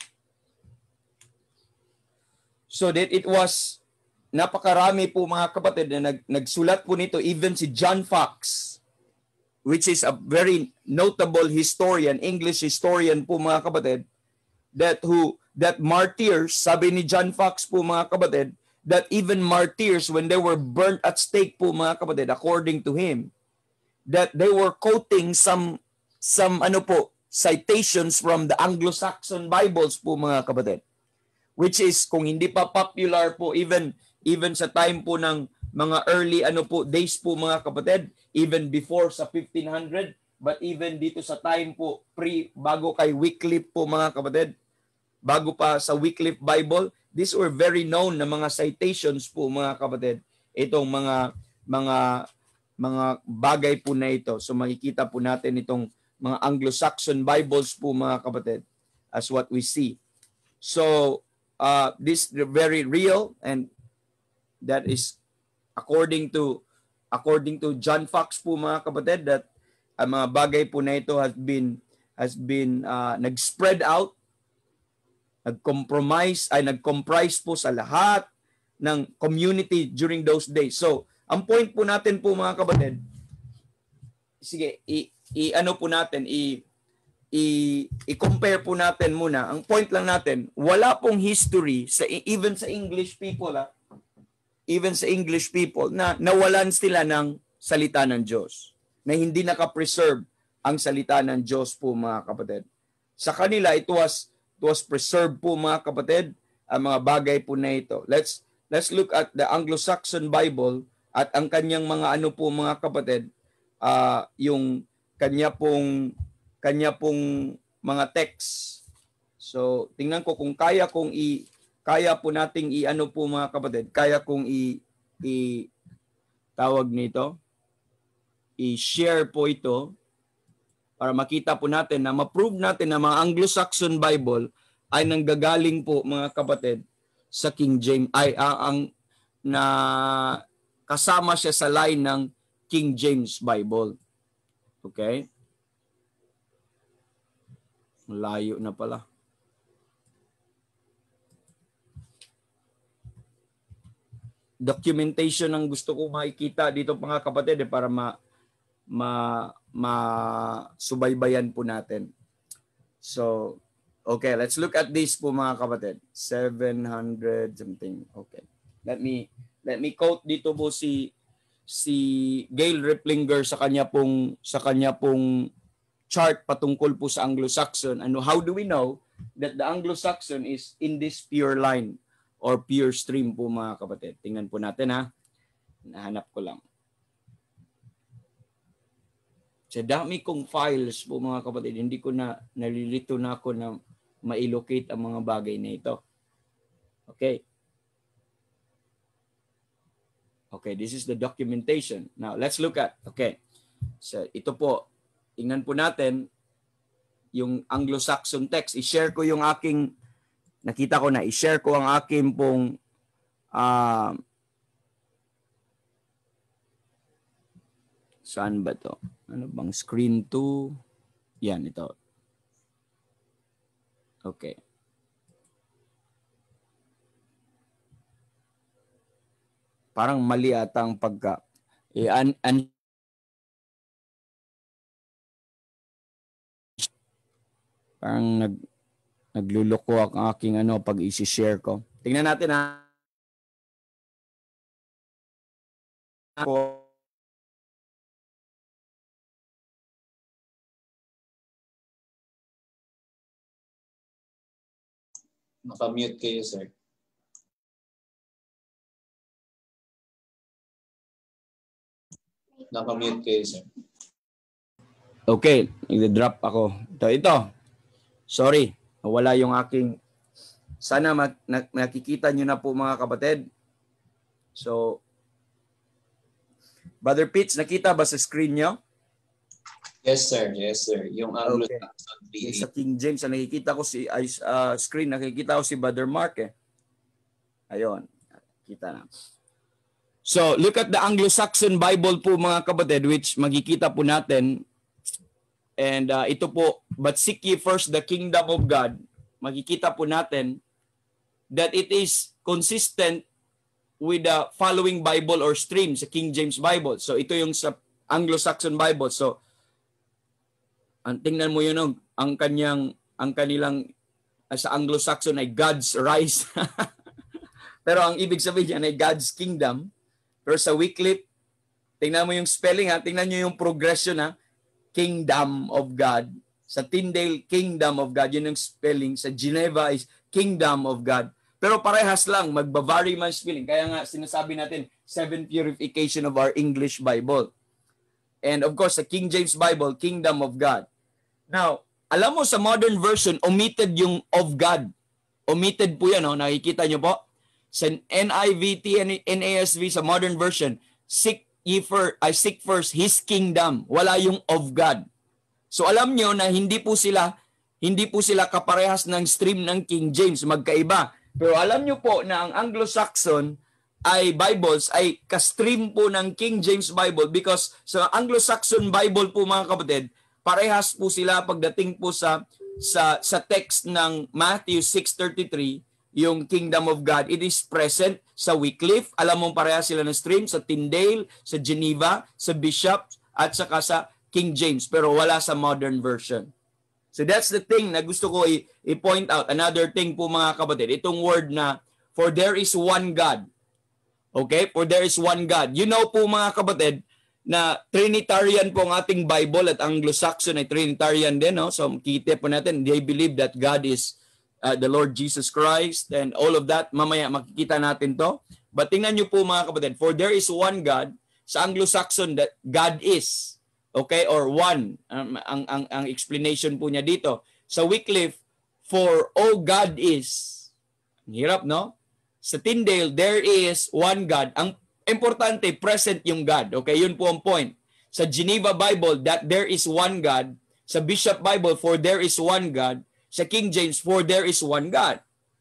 So that it was, napakarami po mga kapatid na nag, nagsulat po nito, even si John Fox, which is a very notable historian, English historian po mga kapatid, that who, that martyrs, sabi ni John Fox po mga kapatid, that even martyrs, when they were burnt at stake po mga kapatid, according to him, that they were quoting some, some ano po, citations from the Anglo-Saxon Bibles po mga kapatid. Which is, kung hindi pa popular po, even, even sa time po ng mga early ano po, days po mga kapatid, even before sa fifteen hundred, but even dito sa time po, pre, bago kay Wycliffe po mga kapatid, bago pa sa Wycliffe Bible, these were very known na mga citations po mga kapatid, itong mga mga mga bagay po na ito. So makikita po natin itong mga Anglo-Saxon Bibles po mga kapatid as what we see. So uh, this is very real, and that is according to according to John Fox po mga kapatid, that ang uh, mga bagay po na ito has been has been uh, nag-spread out, nag-compromise, ay nag-comprise po sa lahat ng community during those days. So, ang point po natin po mga kapatid, sige, i, i ano po natin, i, i, i-compare po natin muna. Ang point lang natin, wala pong history, sa even sa English people, ah, even sa English people, na nawalan sila ng salita ng Diyos, na hindi naka-preserve ang salita ng Diyos po mga kapatid. Sa kanila, it was It was preserved po mga kapatid, ang mga bagay po na ito. Let's let's look at the Anglo-Saxon Bible at ang kanyang mga ano po mga kapatid, uh, yung kanya pong kanya pong mga text. So tingnan ko kung kaya kong i kaya po nating i ano po mga kapatid, kaya kong i, i tawag nito, i-share po ito, para makita po natin na ma-prove natin na mga Anglo-Saxon Bible ay nanggagaling po mga kapatid sa King James, ay uh, ang na kasama siya sa line ng King James Bible. Okay? Layo na pala. Documentation ang gusto ko makikita dito mga kapatid eh, para ma ma masubaybayan po natin. So, okay, let's look at this po mga kapatid. seven hundred something. Okay. Let me let me quote dito po si si Gail Riplinger sa kanya pong sa kanya pong chart patungkol po sa Anglo-Saxon. Ano, how do we know that the Anglo-Saxon is in this pure line or pure stream po mga kapatid. Tingnan po natin ha. Nahanap ko lang. Sa dami kong files po mga kapatid, hindi ko na nalilito na ako na ma-locate ang mga bagay na ito. Okay. Okay, this is the documentation. Now, let's look at, okay. So, ito po, tingnan po natin yung Anglo-Saxon text. I-share ko yung aking, nakita ko na, i-share ko ang aking pong, uh, saan ba to? Ano bang screen to? Yan, ito. Okay. Parang mali ata ang pagka. Eh, an, an, parang nag, nagluloko ang aking ano pag i-share ko. Tingnan natin ha. Ako. Naka-mute kayo, sir. Naka-mute kayo, sir. Okay, nag-drop ako. Ito, ito. Sorry, wala yung aking, sana mak- nakikita nyo na po mga kapatid. So, Brother Pitts, nakita ba sa screen nyo? Yes, sir. Yes, sir. Yung Anglo-Saxon okay. Sa King James, nakikita ko si uh, screen, nakikita ko si Brother Mark eh. Ayun, kita na. So, look at the Anglo-Saxon Bible po mga kapatid, which makikita po natin. And uh, ito po, but seek ye first the kingdom of God. Makikita po natin that it is consistent with the following Bible or stream sa King James Bible. So, ito yung sa Anglo-Saxon Bible. So, ang tingnan mo yun, ang, ang kanyang, ang kanilang uh, sa Anglo-Saxon ay God's rise. Pero ang ibig sabihin niyan ay God's kingdom. Pero sa Wycliffe, tingnan mo yung spelling ha, tingnan nyo yung progression ha, kingdom of God. Sa Tyndale, kingdom of God, yun yung spelling. Sa Geneva is kingdom of God. Pero parehas lang, magbavari man spelling. Kaya nga sinasabi natin, seven purification of our English Bible. And of course, sa King James Bible, kingdom of God. Now, alam mo sa modern version, omitted yung of God. Omitted po yan, no? Nakikita nyo po? Sa N I V T and N A S V, sa modern version, seek ye first, I seek first His kingdom. Wala yung of God. So alam nyo na hindi po sila, hindi po sila kaparehas ng stream ng King James, magkaiba. Pero alam nyo po na ang Anglo-Saxon ay Bibles ay ka-stream po ng King James Bible because sa Anglo-Saxon Bible po mga kapatid, parehas po sila pagdating po sa sa sa text ng Matthew six thirty-three, yung kingdom of God, it is present sa Wycliffe. Alam mo parehas sila ng stream sa Tyndale, sa Geneva, sa Bishop at saka sa King James, pero wala sa modern version. So that's the thing na gusto ko i- i-point out. Another thing po mga kapatid, itong word na for there is one God. Okay? For there is one God. You know po mga kapatid na Trinitarian po ang ating Bible at Anglo-Saxon ay Trinitarian din. No? So kita po natin, they believe that God is uh, the Lord Jesus Christ and all of that. Mamaya makikita natin to. But tingnan nyo po mga kapatid, for there is one God. Sa Anglo-Saxon, that God is. Okay? Or one. Um, ang, ang, ang explanation po niya dito. Sa Wycliffe, for oh God is. Hirap, no? Sa Tyndale, there is one God. Ang importante, present yung God. Okay, yun po ang point. Sa Geneva Bible, that there is one God. Sa Bishop Bible, for there is one God. Sa King James, for there is one God.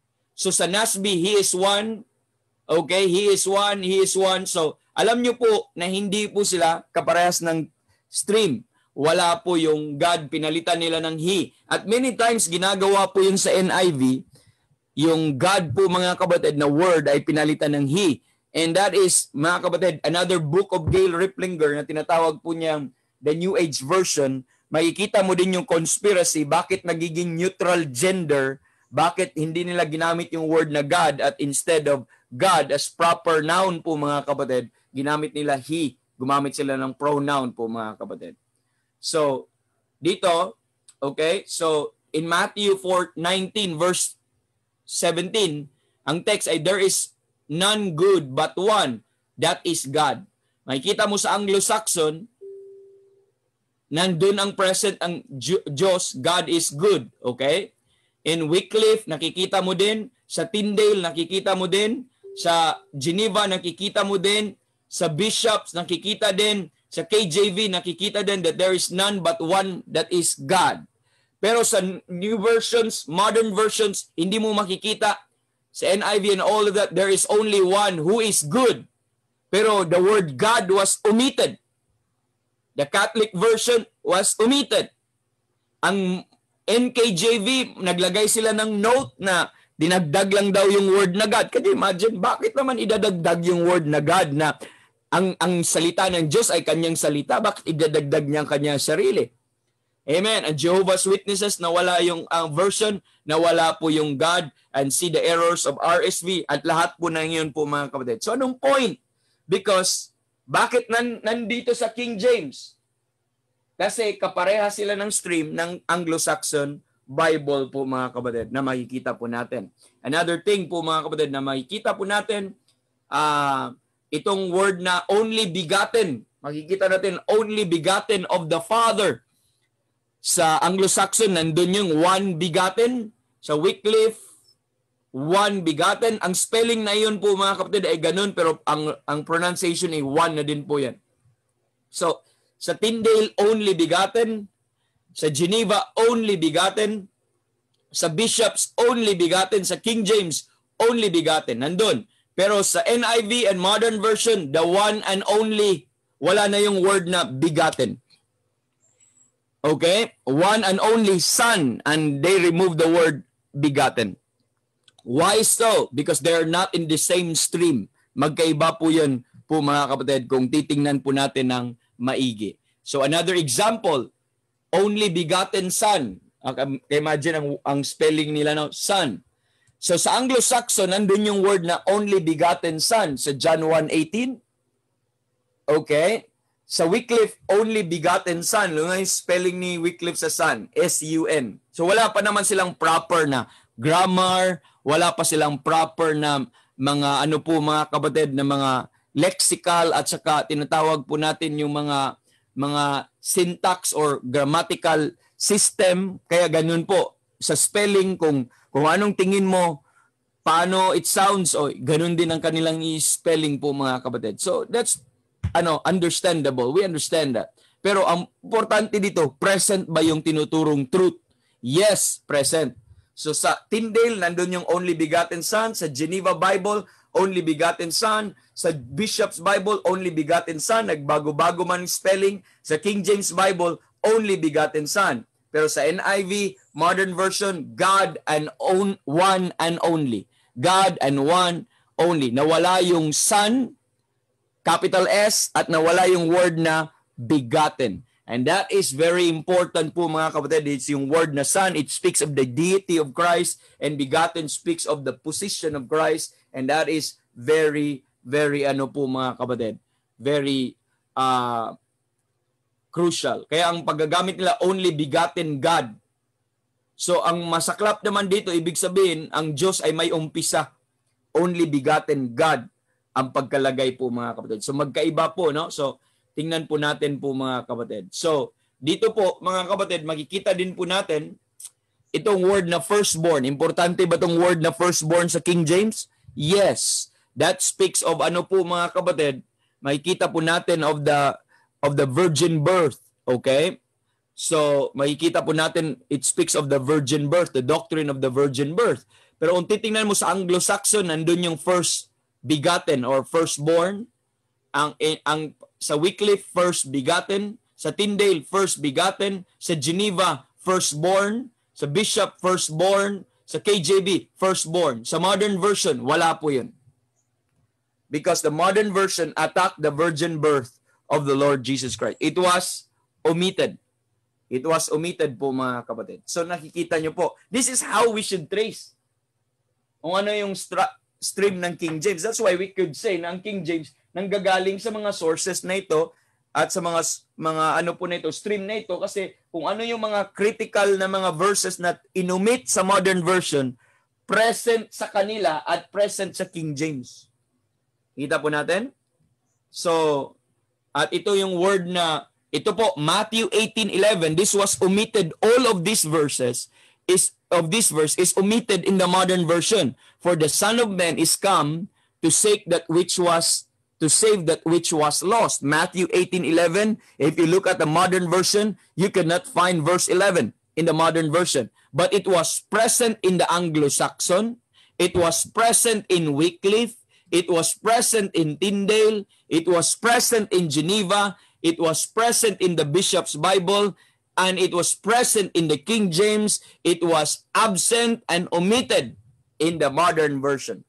So sa N A S B, He is one. Okay, He is one, He is one. So alam nyo po na hindi po sila kaparehas ng stream. Wala po yung God, pinalitan nila ng He. At many times, ginagawa po yun sa N I V, yung God po mga kapatid na word ay pinalitan ng He. And that is, mga kapatid, another book of Gail Riplinger na tinatawag po niyang the New Age version. Makikita mo din yung conspiracy, bakit nagiging neutral gender, bakit hindi nila ginamit yung word na God at instead of God as proper noun po mga kapatid, ginamit nila He. Gumamit sila ng pronoun po mga kapatid. So, dito, okay, so in Matthew four nineteen verse seventeen, Ang text ay, there is none good but one, that is God. Makikita mo sa Anglo-Saxon, nandun ang present ang Diyos, God is good. Okay? In Wycliffe, nakikita mo din. Sa Tyndale, nakikita mo din. Sa Geneva, nakikita mo din. Sa Bishops, nakikita din. Sa K J V, nakikita din that there is none but one, that is God. Pero sa new versions, modern versions, hindi mo makikita. Sa N I V and all of that, there is only one who is good. Pero the word God was omitted. The Catholic version was omitted. Ang N K J V, naglagay sila ng note na dinagdag lang daw yung word na God. Can you imagine, bakit naman idadagdag yung word na God na ang, ang salita ng Diyos ay kanyang salita? Bakit idadagdag niya ang kanyang sarili? Amen. Ang Jehovah's Witnesses, nawala yung uh, version, nawala po yung God, and see the errors of R S V, at lahat po na yun po mga kapatid. So anong point? Because, bakit nan, nandito sa King James? Kasi kapareha sila ng stream ng Anglo-Saxon Bible po mga kapatid na makikita po natin. Another thing po mga kapatid na makikita po natin, uh, itong word na only begotten. Makikita natin only begotten of the Father. Sa Anglo-Saxon, nandun yung one begotten. Sa Wycliffe, one begotten. Ang spelling na yun po mga kapatid ay ganun, pero ang, ang pronunciation ay one na din po yan. So, sa Tyndale, only begotten. Sa Geneva, only begotten. Sa Bishops, only begotten. Sa King James, only begotten. Nandun. Pero sa N I V and modern version, the one and only, wala na yung word na begotten. Okay? One and only Son, and they remove the word begotten. Why so? Because they're not in the same stream. Magkaiba po yun po mga kapatid kung titingnan po natin ng maigi. So another example, only begotten Son. Imagine ang, ang spelling nila no, Son. So sa Anglo-Saxon, nandun yung word na only begotten Son sa John one eighteen. Okay? Sa Wycliffe, only begotten Son. Yung spelling ni Wycliffe sa Son, S U N. So wala pa naman silang proper na grammar, wala pa silang proper na mga ano po mga kapatid na mga lexical at saka tinatawag po natin yung mga mga syntax or grammatical system. Kaya ganun po sa spelling, kung kung anong tingin mo, paano it sounds, o ganun din ang kanilang i-spelling po mga kapatid. So that's ano understandable. We understand that. Pero ang importante dito, present ba yung tinuturong truth? Yes, present. So sa Tyndale, nandun yung only begotten Son. Sa Geneva Bible, only begotten Son. Sa Bishop's Bible, only begotten Son. Nagbago-bago man spelling. Sa King James Bible, only begotten Son. Pero sa N I V, modern version, God and on, one and only. God and one only. Nawala yung Son, capital S, at nawala yung word na begotten. And that is very important po mga kapatid. It's yung word na Son. It speaks of the deity of Christ, and begotten speaks of the position of Christ. And that is very, very ano po mga kapatid, very uh, crucial. Kaya ang paggagamit nila, only begotten God. So ang masaklap naman dito, ibig sabihin, ang Diyos ay may umpisa. Only begotten God ang pagkalagay po mga kapatid. So magkaiba po, no? So tingnan po natin po mga kapatid. So, dito po mga kapatid, makikita din po natin itong word na firstborn. Importante ba itong word na firstborn sa King James? Yes. That speaks of ano po mga kapatid, makikita po natin of the of the virgin birth. Okay? So, makikita po natin, it speaks of the virgin birth, the doctrine of the virgin birth. Pero kung titingnan mo sa Anglo-Saxon, nandun yung first begotten or firstborn. Ang ang sa Wycliffe, first begotten. Sa Tyndale, first begotten. Sa Geneva, firstborn. Sa Bishop, firstborn. Sa K J B, firstborn. Sa modern version, wala po yun. Because the modern version attacked the virgin birth of the Lord Jesus Christ. It was omitted. It was omitted po mga kapatid. So nakikita nyo po, this is how we should trace kung ano yung stra- stream ng King James. That's why we could say na ang King James nanggagaling sa mga sources na ito at sa mga mga ano po na ito, stream na ito, kasi kung ano yung mga critical na mga verses na inumit sa modern version, present sa kanila at present sa King James. Kita po natin? So, at ito yung word na, ito po, Matthew eighteen eleven, this was omitted, all of these verses, is of this verse is omitted in the modern version. For the Son of Man is come to save that which was to save that which was lost. Matthew eighteen eleven. If you look at the modern version, you cannot find verse eleven in the modern version. But it was present in the Anglo-Saxon. It was present in Wycliffe. It was present in Tyndale. It was present in Geneva. It was present in the Bishop's Bible. And it was present in the King James. It was absent and omitted in the modern version.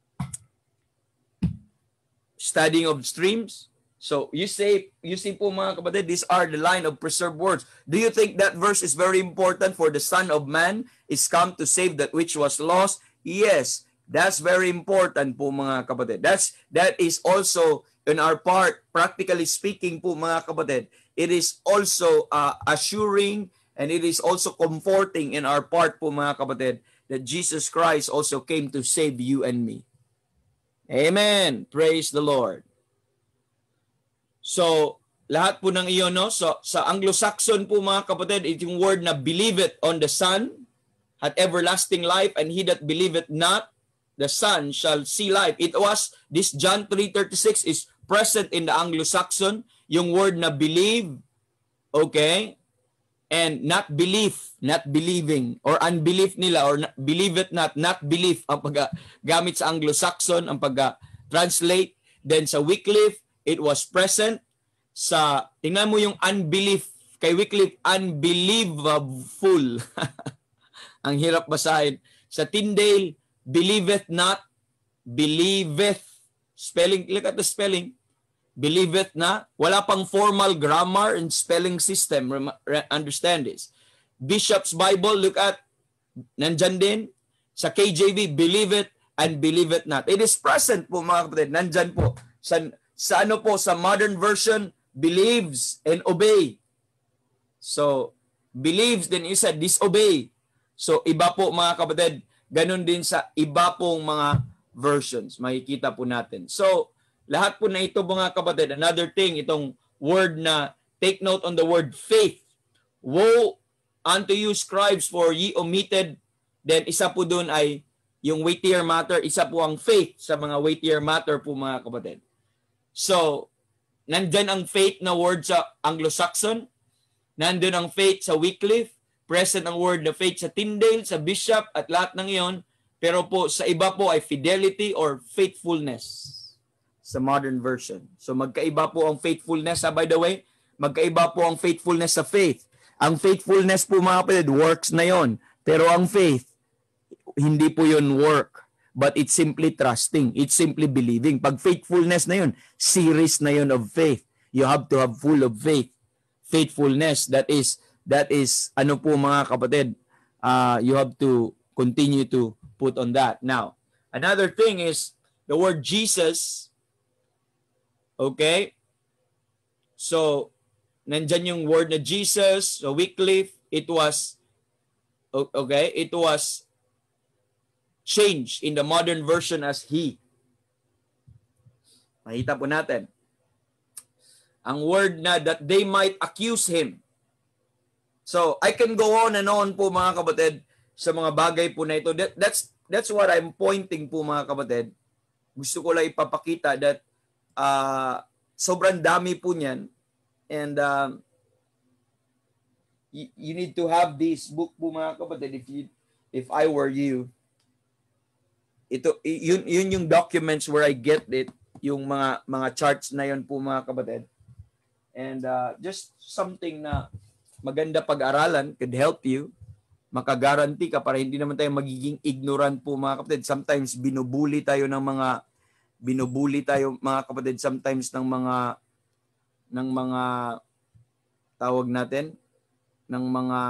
Studying of streams. So you say, you see po mga kapatid, these are the line of preserved words. Do you think that verse is very important for the Son of Man is come to save that which was lost? Yes, that's very important po mga kapatid. That's, that is also in our part, practically speaking po mga kapatid, it is also uh, assuring and it is also comforting in our part po mga kapatid that Jesus Christ also came to save you and me. Amen. Praise the Lord. So, lahat po ng iyon, no? So, sa Anglo-Saxon po mga kapatid, ito yung word na believeth on the Son, hath everlasting life, and he that believeth not the Son shall see life. It was, this John three thirty-six is present in the Anglo-Saxon, yung word na believe, okay, and not belief, not believing, or unbelief nila, or not, believe it not, not belief, ang paggamit sa Anglo-Saxon, ang pag-translate. Then sa Wycliffe, it was present. Sa, tingnan mo yung unbelief, kay Wycliffe, unbelievable. Ang hirap basahin. Sa Tyndale, believeth not, believeth. Spelling, look at the spelling. Believeth na. Wala pang formal grammar and spelling system. Understand this. Bishop's Bible, look at, nandyan din. Sa K J B, believe it and believe it not. It is present po mga kapatid. Nandyan po. Sa, sa ano po, sa modern version, believes and obey. So, believes, then isa, disobey. So, iba po mga kapatid. Ganon din sa iba pong mga versions. Makikita po natin. So, lahat po na ito mga kapatid, another thing, itong word na, take note on the word faith. Woe unto you scribes for ye omitted. Then isa po dun ay yung weightier matter, isa po ang faith sa mga weightier matter po mga kapatid. So, nandyan ang faith na word sa Anglo-Saxon, nandun ang faith sa Wycliffe, present ang word na faith sa Tyndale, sa Bishop, at lahat ng iyon. Pero po sa iba po ay fidelity or faithfulness sa modern version. So magkaiba po ang faithfulness. Ah, by the way, magkaiba po ang faithfulness sa faith. Ang faithfulness po mga kapatid, works na yon. Pero ang faith, hindi po yun work. But it's simply trusting. It's simply believing. Pag faithfulness na yun, series na yun of faith. You have to have full of faith. Faithfulness, that is, that is, ano po mga kapatid, uh, you have to continue to put on that. Now, another thing is, the word Jesus, okay? So, nandyan yung word na Jesus, so Wycliffe, it was, okay, it was changed in the modern version as He. Makita po natin. Ang word na that they might accuse Him. So, I can go on and on po mga kapatid sa mga bagay po na ito. That, that's, that's what I'm pointing po mga kapatid. Gusto ko lang ipapakita that uh, sobrang dami po niyan. And um, you, you need to have this book po mga kapatid if you, if I were you. Ito, yun, yun yung documents where I get it, yung mga mga charts na yun po mga kapatid. And uh, just something na maganda pag-aralan, could help you, makagaranti ka para hindi naman tayo magiging ignorant po mga kapatid. Sometimes binubuli tayo ng mga, binubuli tayo mga kapatid sometimes ng mga, ng mga, tawag natin, ng mga,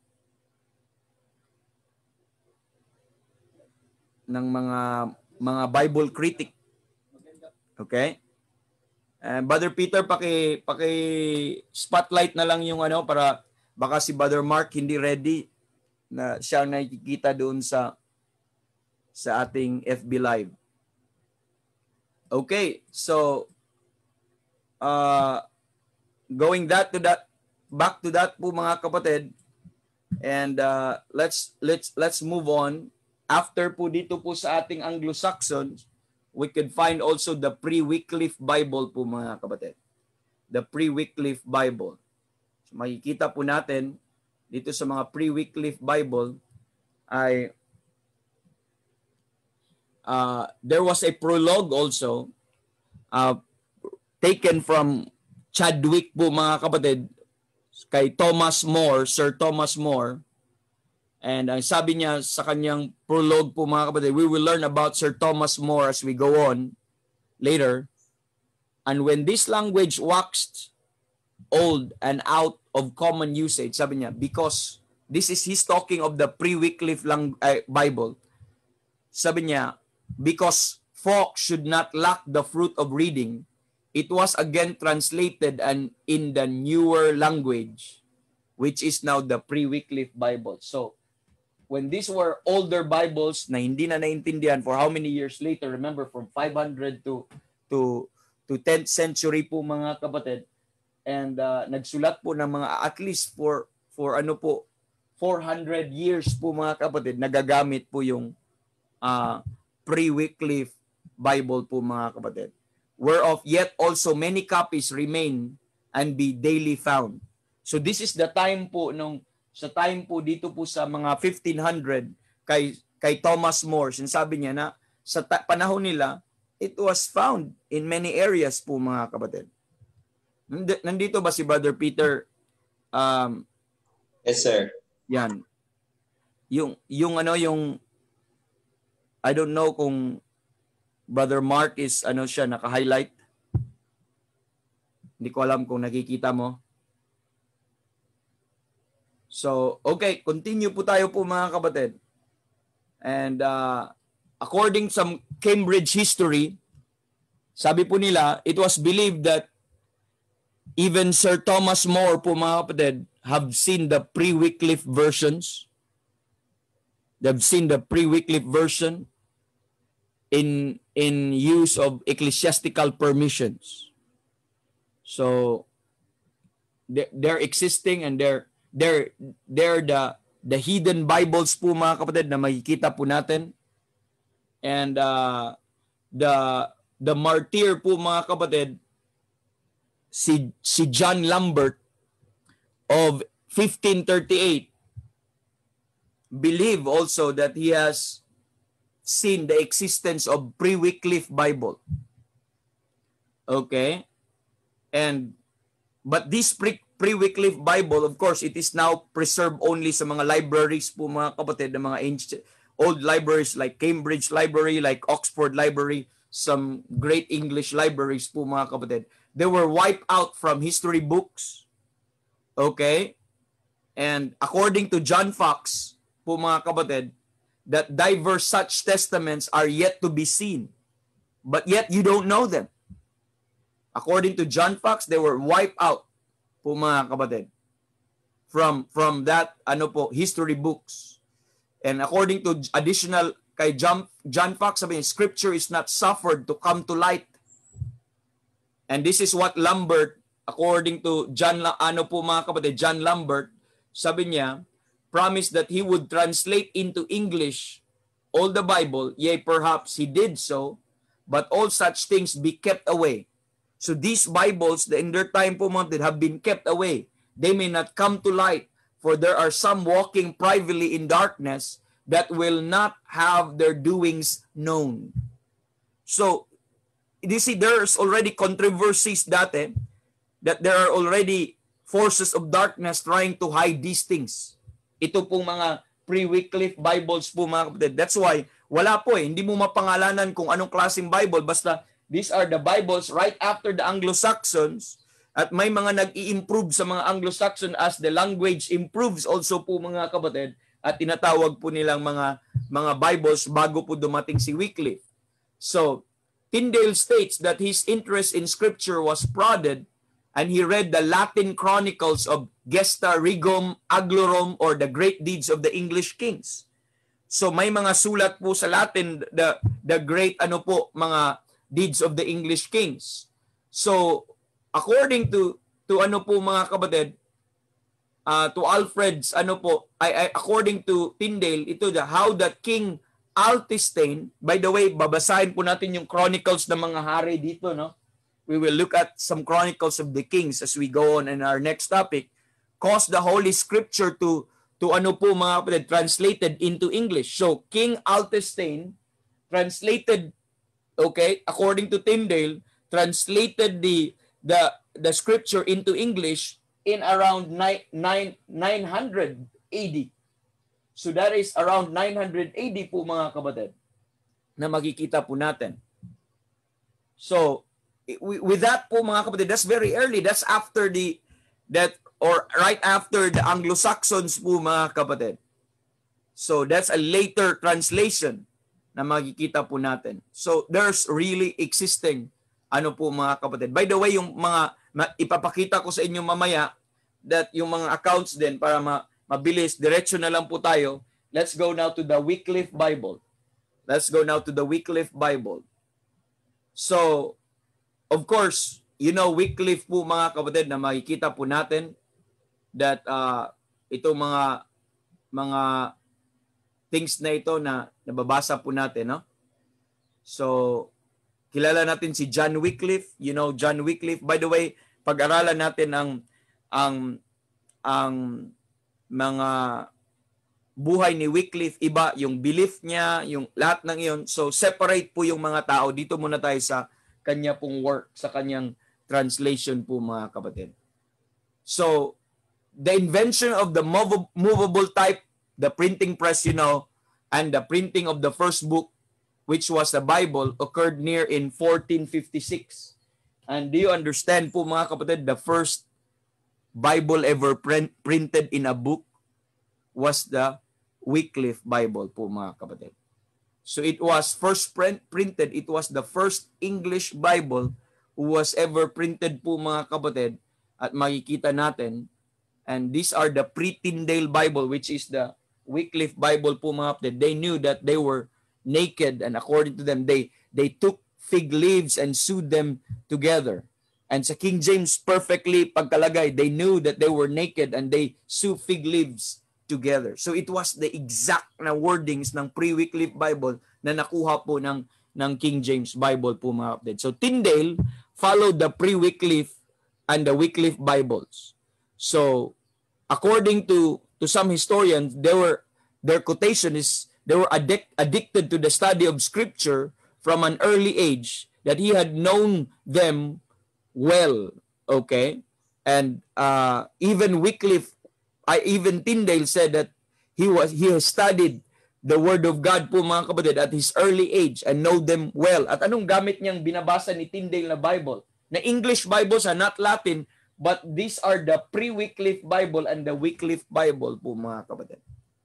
ng mga mga Bible critic. Okay? Uh, Brother Peter, paki paki spotlight na lang yung ano para baka si Brother Mark hindi ready na siya nakikita doon sa sa ating F B Live. Okay, so uh, going that to that, back to that po mga kapatid, and uh, let's let's let's move on. After po dito po sa ating Anglo-Saxon, we could find also the Pre-Wycliffe Bible po mga kapatid. The Pre-Wycliffe Bible. So, makikita po natin dito sa mga Pre-Wycliffe Bible ay uh, there was a prologue also uh, taken from Chadwick po mga kapatid kay Thomas More, Sir Thomas More. And ang sabi niya sa kanyang prologue po mga kapatid, we will learn about Sir Thomas More as we go on later. And when this language waxed old and out of common usage, sabi niya, because this is he's talking of the Pre-Wycliffe lang, uh, Bible. Sabi niya, because folk should not lack the fruit of reading, it was again translated and in the newer language, which is now the Pre-Wycliffe Bible. So, when these were older Bibles na hindi na naintindihan for how many years later, remember from five hundred to to to tenth century po mga kapatid, and uh, nagsulat po ng mga at least for for ano po four hundred years po mga kapatid, nagagamit po yung uh, Pre-Wycliffe Bible po mga kapatid, whereof yet also many copies remain and be daily found. So this is the time po nung sa time po dito po sa mga fifteen hundred kay kay Thomas More, sinasabi niya na sa ta- panahon nila it was found in many areas po mga kapatid. Nandito ba si Brother Peter? Um, Yes, sir. Yan. Yung yung ano yung I don't know kung Brother Mark is ano siya naka-highlight. Hindi ko alam kung nakikita mo. So, okay, continue po tayo po mga kapatid. And uh, according to Cambridge history, sabi po nila, it was believed that even Sir Thomas More po mga kapatid have seen the Pre-Wycliffe versions. They've seen the Pre-Wycliffe version in in use of ecclesiastical permissions. So they're, they're existing and they're they're they're the the hidden Bibles po mga kapatid na makikita po natin. And uh, the the martyr po mga kapatid, si si John Lambert of fifteen thirty-eight, believe also that he has seen the existence of Pre-Wycliffe Bible. Okay? And but this pre Pre-Wycliffe Bible, of course, it is now preserved only sa mga libraries po mga kapatid, ng mga ancient, old libraries like Cambridge Library, like Oxford Library, some great English libraries po mga kapatid. They were wiped out from history books. Okay? And according to John Fox po mga kapatid, that diverse such testaments are yet to be seen. But yet you don't know them. According to John Fox, they were wiped out po mga kapatid from from that ano po history books. And according to additional kay John, John Fox, sabi niya, scripture is not suffered to come to light. And this is what Lambert, according to John ano po mga kapatid, John Lambert, sabi niya, promised that he would translate into English all the Bible. Yea, perhaps he did so, but all such things be kept away. So these Bibles, the in their time po mga have been kept away. They may not come to light, for there are some walking privately in darkness that will not have their doings known. So, you see, there's already controversies dati that there are already forces of darkness trying to hide these things. Ito pong mga Pre-Wycliffe Bibles po mga kapatid. That's why, wala po eh. Hindi mo mapangalanan kung anong klaseng Bible. Basta, these are the Bibles right after the Anglo-Saxons. At may mga nag-i-improve sa mga Anglo-Saxon as the language improves also po mga kapatid. At tinatawag po nilang mga, mga Bibles bago po dumating si Wycliffe. So, Tyndale states that his interest in Scripture was prodded and he read the Latin chronicles of Gesta Regum Aglorum or the great deeds of the English kings. So may mga sulat po sa Latin, the the great ano po mga deeds of the English kings. So according to to ano po mga kapatid, uh, to Alfred's ano po, I, I, according to Tyndale, ito the how that King Altistane, by the way, babasahin po natin yung chronicles ng mga hari dito, no? We will look at some chronicles of the kings as we go on in our next topic. Caused the Holy Scripture to to ano po mga kapatid, translated into English. So King Altistane translated, okay, according to Tyndale, translated the the the scripture into English in around nine hundred A D. So that is around nine hundred A D po mga kapatid na makikita po natin. So with that po mga kapatid, that's very early. That's after the that or right after the Anglo-Saxons po mga kapatid. So that's a later translation na makikita po natin. So there's really existing ano po mga kapatid. By the way, yung mga ma- ipapakita ko sa inyo mamaya that yung mga accounts din para ma- mabilis, diretso na lang po tayo. Let's go now to the Wycliffe Bible. Let's go now to the Wycliffe Bible. So, of course, you know Wycliffe po mga kapatid na makikita po natin that uh, itong mga mga things na ito na nababasa po natin, no? So, kilala natin si John Wycliffe. You know John Wycliffe. By the way, pag-aralan natin ang ang ang mga buhay ni Wycliffe, iba yung belief niya, yung lahat ng iyon. So, separate po yung mga tao. Dito muna tayo sa kanya pong work, sa kanyang translation po mga kapatid. So, the invention of the mov- movable type, the printing press, you know, and the printing of the first book, which was the Bible, occurred near in fourteen fifty-six. And do you understand po mga kapatid, the first Bible ever print, printed in a book was the Wycliffe Bible po mga kapatid. So it was first print, printed, it was the first English Bible who was ever printed po mga kapatid, at makikita natin. And these are the pre-Tyndale Bible, which is the Wycliffe Bible po mga kapatid. They knew that they were naked, and according to them, they they took fig leaves and sewed them together. And sa King James, perfectly pagkalagay, they knew that they were naked and they sew fig leaves together. So it was the exact na wordings ng pre-Wycliffe Bible na nakuha po ng, ng King James Bible po mga kapatid. So Tyndale followed the pre-Wycliffe and the Wycliffe Bibles. So according to, to some historians, they were, their quotation is, they were addic- addicted to the study of Scripture from an early age, that he had known them well, okay? And uh, even Wycliffe, I even Tyndale said that he was he has studied the Word of God po mga kapatid at his early age and know them well. At anong gamit niyang binabasa ni Tyndale na Bible? Na English Bibles are not Latin, but these are the pre-Wycliffe Bible and the Wycliffe Bible po mga kapatid.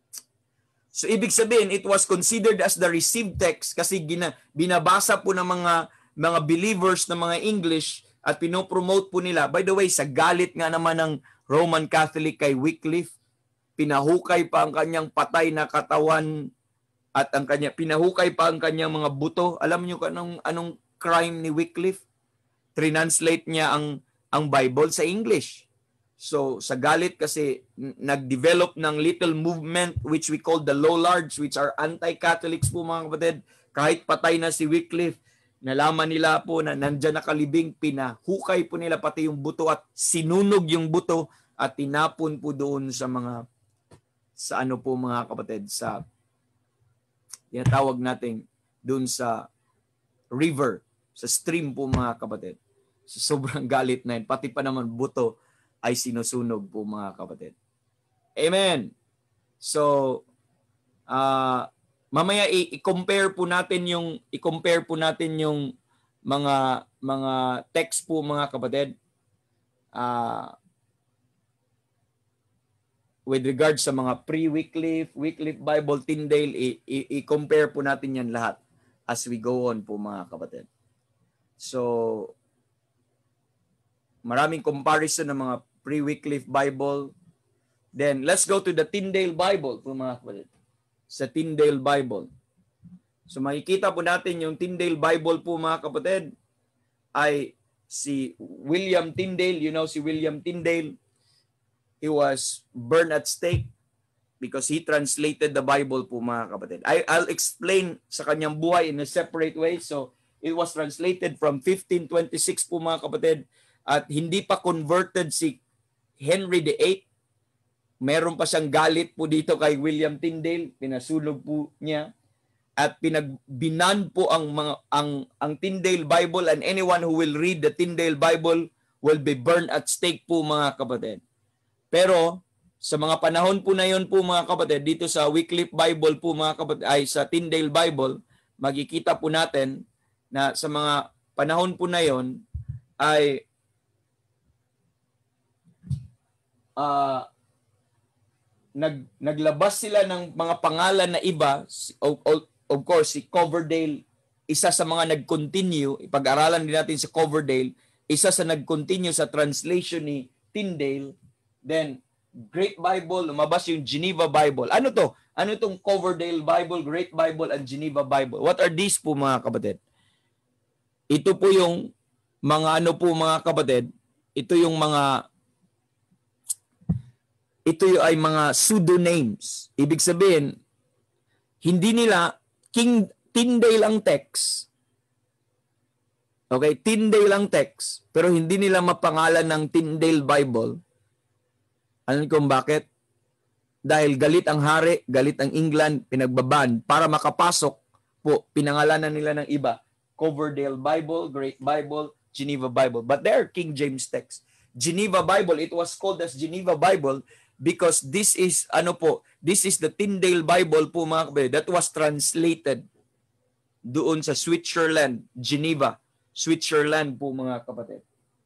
So ibig sabihin, it was considered as the received text kasi gina, binabasa po ng mga mga believers ng mga English at pinopromote po nila. By the way, sa galit nga naman ng Roman Catholic kay Wycliffe, pinahukay pa ang kanyang patay na katawan at ang kanya pinahukay pa ang kanyang mga buto. Alam niyo kung anong anong crime ni Wycliffe? Translate niya ang ang Bible sa English. So sa galit kasi nag-develop ng little movement which we call the Lollards, which are anti-Catholics po mga kapatid. Kahit patay na si Wycliffe, nalaman nila po na nandyan nakalibing, pinahukay po nila pati yung buto at sinunog yung buto at tinapon po doon sa mga sa ano po mga kapatid, sa tinatawag natin doon sa river, sa stream po mga kapatid. So, sobrang galit na yun. Pati pa naman buto ay sinusunog po mga kapatid. Amen. So, uh, mamaya i-compare po natin yung i-compare po natin yung mga mga text po mga kapatid. Uh, with regards sa mga pre-Wycliffe, Wycliffe Bible, Tyndale, i- i- i-compare po natin yan lahat as we go on po mga kapatid. So, maraming comparison ng mga pre-Wycliffe Bible. Then, let's go to the Tyndale Bible po mga kapatid. sa Tyndale Bible. So makikita po natin yung Tyndale Bible po mga kapatid ay si William Tyndale. You know si William Tyndale. He was burned at stake because he translated the Bible po mga kapatid. I, I'll explain sa kanyang buhay in a separate way. So it was translated from fifteen twenty-six po mga kapatid at hindi pa converted si Henry the eighth. Meron pa siyang galit po dito kay William Tyndale, pinasunog po niya at pinagbinan po ang mga ang ang Tyndale Bible, and anyone who will read the Tyndale Bible will be burned at stake po mga kapatid. Pero sa mga panahon po na yon po mga kapatid, dito sa Wycliffe Bible po mga kapatid, ay sa Tyndale Bible, makikita po natin na sa mga panahon po na yon ay uh, nag naglabas sila ng mga pangalan na iba. Of, of, of course, si Coverdale, isa sa mga nag-continue, ipag-aralan din natin si Coverdale, isa sa nag-continue sa translation ni Tyndale. Then, Great Bible, lumabas yung Geneva Bible. Ano to? Ano itong Coverdale Bible, Great Bible, and Geneva Bible? What are these po mga kapatid? Ito po yung mga ano po mga kapatid, ito yung mga ito ay mga pseudonames. Ibig sabihin, hindi nila King Tyndale ang text. Okay, Tyndale ang text, pero hindi nila mapangalan ng Tyndale Bible. Ano kung bakit? Dahil galit ang hari, galit ang England, pinagbaban. Para makapasok po, pinangalanan nila ng iba. Coverdale Bible, Great Bible, Geneva Bible. But they're King James text. Geneva Bible, it was called as Geneva Bible because this is, ano po, this is the Tyndale Bible po mga kapatid that was translated doon sa Switzerland, Geneva, Switzerland po mga kapatid.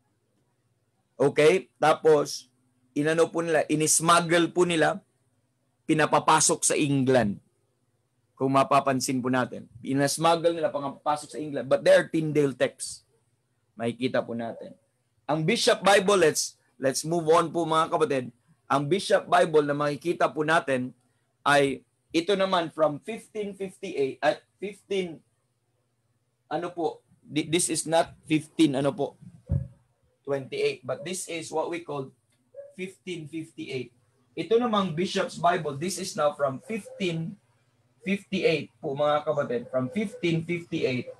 Okay? Tapos, inano po nila, inismuggle po nila, pinapapasok sa England. Kung mapapansin po natin. Inismuggle nila, pangapapasok sa England. But they're Tyndale texts. Makikita po natin. Ang Bishop Bible, let's, let's move on po mga kapatid. Ang Bishop Bible na makikita po natin ay ito naman from fifteen fifty-eight at fifteen ano po, this is not fifteen ano po, twenty-eight, but this is what we call fifteen fifty-eight. Ito namang Bishop's Bible, this is now from fifteen fifty-eight po mga kapatid, from fifteen fifty-eight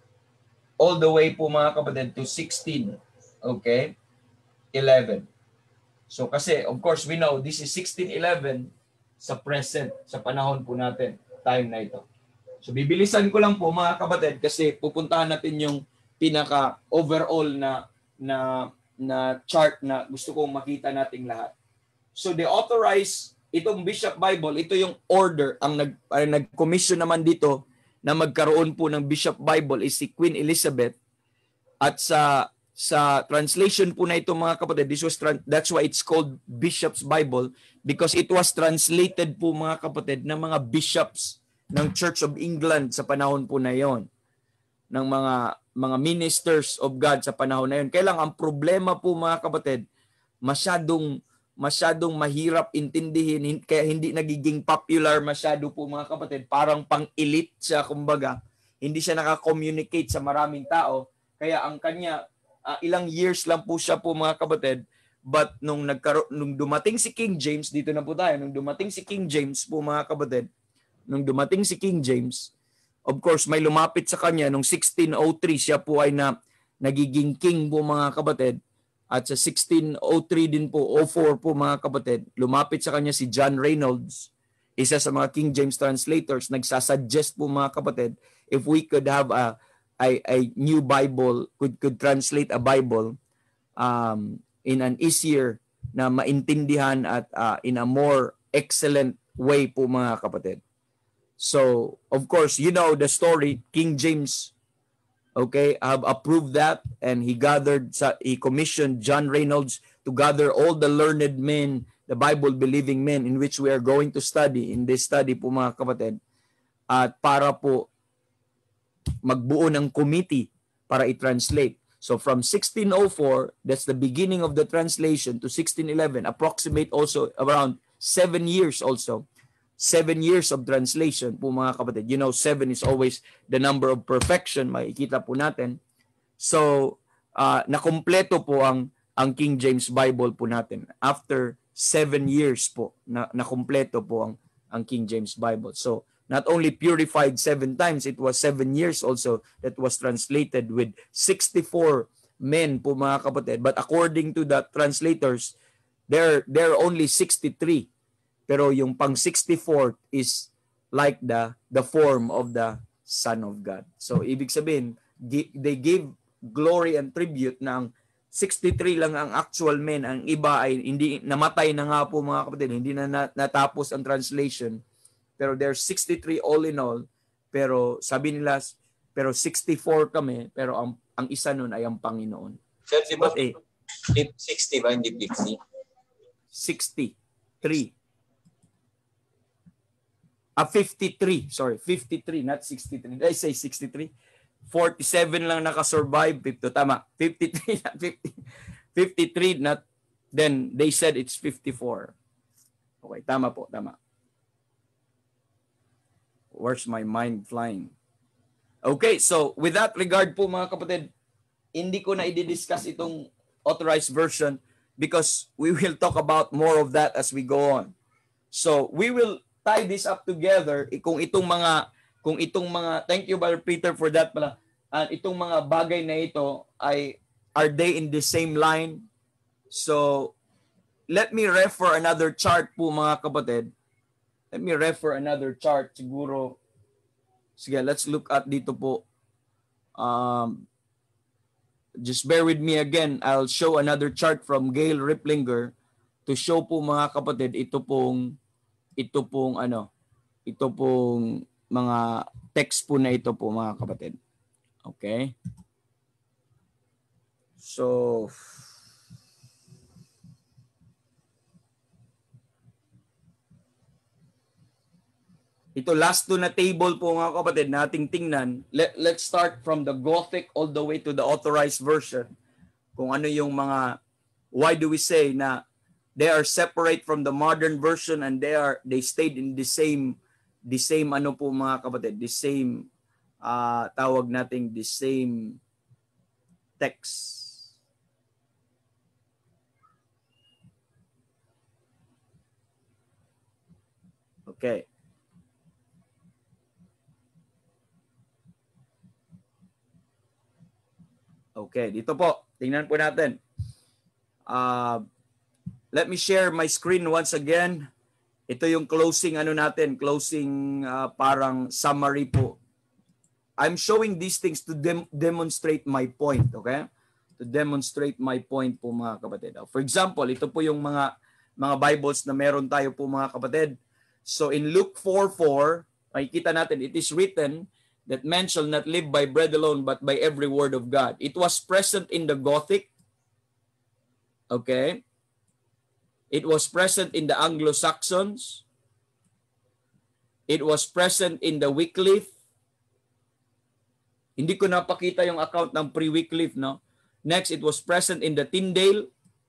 all the way po mga kapatid to sixteen, okay, eleven. So kasi of course we know this is sixteen eleven sa present, sa panahon po natin, time na ito. So bibilisan ko lang po mga kapatid kasi pupuntahan natin yung pinaka overall na na na chart na gusto kong makita nating lahat. So the authorized, itong Bishop Bible, ito yung order, ang nag ay, nag-commission naman dito na magkaroon po ng Bishop Bible is si Queen Elizabeth. At sa sa translation po na ito mga kapatid, this was that's why it's called Bishop's Bible because it was translated po mga kapatid ng mga bishops ng Church of England sa panahon po na yon, ng mga mga ministers of God sa panahon na yon. Kaya lang ang problema po mga kapatid, masyadong masyadong mahirap intindihin, kaya hindi nagiging popular masyado po mga kapatid, parang pang-elite siya kumbaga, hindi siya naka-communicate sa maraming tao, kaya ang kanya uh, ilang years lang po siya po mga kapatid, but nung, nagkaro- nung dumating si King James, dito na po tayo, nung dumating si King James po mga kapatid, nung dumating si King James, of course may lumapit sa kanya, nung sixteen oh three siya po ay na, nagiging king po mga kapatid, at sa sixteen oh three din po, oh four po mga kapatid, lumapit sa kanya si John Reynolds, isa sa mga King James translators, nagsasuggest po mga kapatid, if we could have a, a, a new Bible, could, could translate a Bible um, in an easier na maintindihan at uh, in a more excellent way po mga kapatid. So, of course, you know the story, King James, okay, have approved that, and he gathered, he commissioned John Reynolds to gather all the learned men, the Bible-believing men in which we are going to study, in this study po mga kapatid, at para po magbuo ng committee para i-translate. So from sixteen oh four, that's the beginning of the translation, to sixteen eleven, approximate also around seven years also, seven years of translation po mga kapatid. You know, seven is always the number of perfection. Makikita po natin. So, uh, nakumpleto po ang, ang King James Bible po natin. After seven years po, na, nakumpleto po ang, ang King James Bible. So, not only purified seven times, it was seven years also that was translated with sixty-four men po mga kapatid. But according to the translators, there, there are only sixty-three. Pero yung pang sixty-four is like the, the form of the Son of God. So, ibig sabihin, they gave glory and tribute na ang sixty-three lang ang actual men. Ang iba ay hindi namatay na nga po mga kapatid. Hindi na natapos ang translation. Pero there's sixty-three all in all. Pero sabi nila, pero sixty-four kami. Pero ang, ang isa nun ay ang Panginoon. Sir, di ba? Eh, sixty ba? Hindi fifty? sixty-three. Ah, fifty-three. Sorry, fifty-three, not sixty-three. Did I say sixty-three? forty-seven lang nakasurvive. fifty, tama. fifty-three, not fifty. fifty-three, not, then they said it's fifty-four. Okay, tama po, tama. Where's my mind flying? Okay, so with that regard po mga kapatid, hindi ko na i-discuss itong authorized version because we will talk about more of that as we go on. So we will tie this up together kung itong mga kung itong mga thank you Brother Peter for that pala. At itong mga bagay na ito ay are they in the same line? So let me refer another chart po mga kapatid. Let me refer another chart siguro. Sige, let's look at dito po. Um, just bear with me again. I'll show another chart from Gail Riplinger to show po mga kapatid ito pong ito pong ano, ito pong mga text po na ito po mga kapatid. Okay? So ito last two na table po mga kapatid nating tingnan. Let, let's start from the Gothic all the way to the authorized version. Kung ano yung mga, why do we say na they are separate from the modern version and they are they stayed in the same the same ano po mga kapatid, the same uh, tawag nating the same text. Okay. Okay, dito po. Tingnan po natin. Uh, let me share my screen once again. Ito yung closing ano natin, closing uh, parang summary po. I'm showing these things to dem- demonstrate my point, okay? To demonstrate my point po mga kapatid. For example, ito po yung mga mga Bibles na meron tayo po mga kapatid. So in Luke four four, makikita natin, it is written that man shall not live by bread alone, but by every word of God. It was present in the Gothic. Okay. It was present in the Anglo-Saxons. It was present in the Wycliffe. Hindi ko napakita yung account ng pre-Wycliffe, no? Next, it was present in the Tyndale.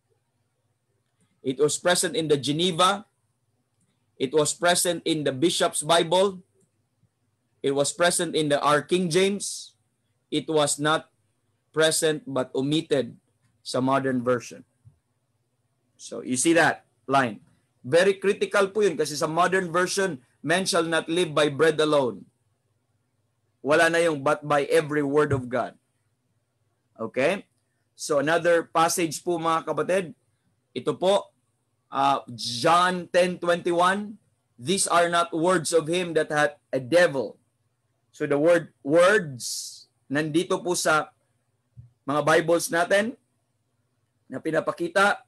It was present in the Geneva. It was present in the Bishop's Bible. It was present in the our King James. It was not present but omitted sa modern version. So you see that line. Very critical po yun kasi sa modern version, man shall not live by bread alone. Wala na yung but by every word of God. Okay? So another passage po mga kapatid. Ito po, uh, John ten twenty-one. These are not words of him that hath a devil. So the word words, nandito po sa mga Bibles natin na pinapakita.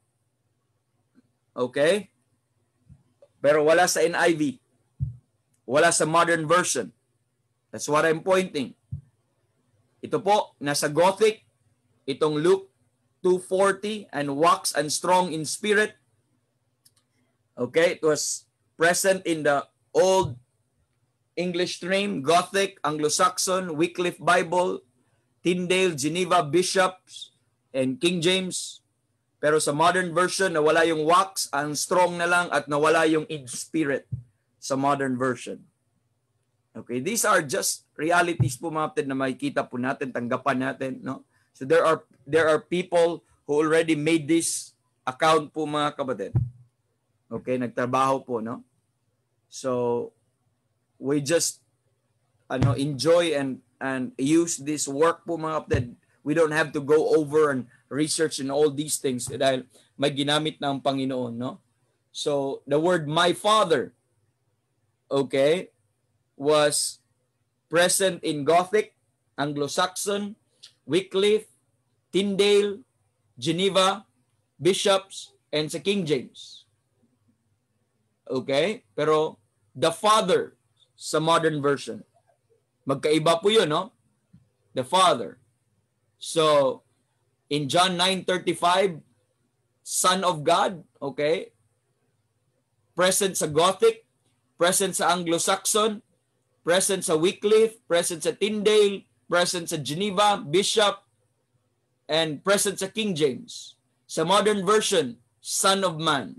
Okay? Pero wala sa N I V. Wala sa modern version. That's what I'm pointing. Ito po, nasa Gothic, itong Luke two forty, and wax and strong in spirit. Okay? It was present in the Old English stream, Gothic, Anglo-Saxon, Wycliffe Bible, Tyndale, Geneva, Bishops, and King James. Pero sa modern version, nawala yung wax, ang strong na lang, at nawala yung in spirit. sa modern version. Okay, these are just realities po mga kapatid na makikita po natin, tanggapan natin, no? So there are there are people who already made this account po mga kapatid. Okay, nagtrabaho po, no? So we just ano enjoy and and use this work po mga kapatid. We don't have to go over and research in all these things dahil may ginamit ng Panginoon, no? So the word my father, okay, was present in Gothic, Anglo-Saxon, Wycliffe, Tyndale, Geneva, Bishops, and sa King James. Okay? Pero the Father sa modern version. Magkaiba po yun, no? The Father. So, in John nine thirty-five, Son of God, okay? Present sa Gothic, present sa Anglo-Saxon, present sa Wycliffe, present sa Tyndale, present sa Geneva, Bishop, and present sa King James. Sa modern version, Son of Man.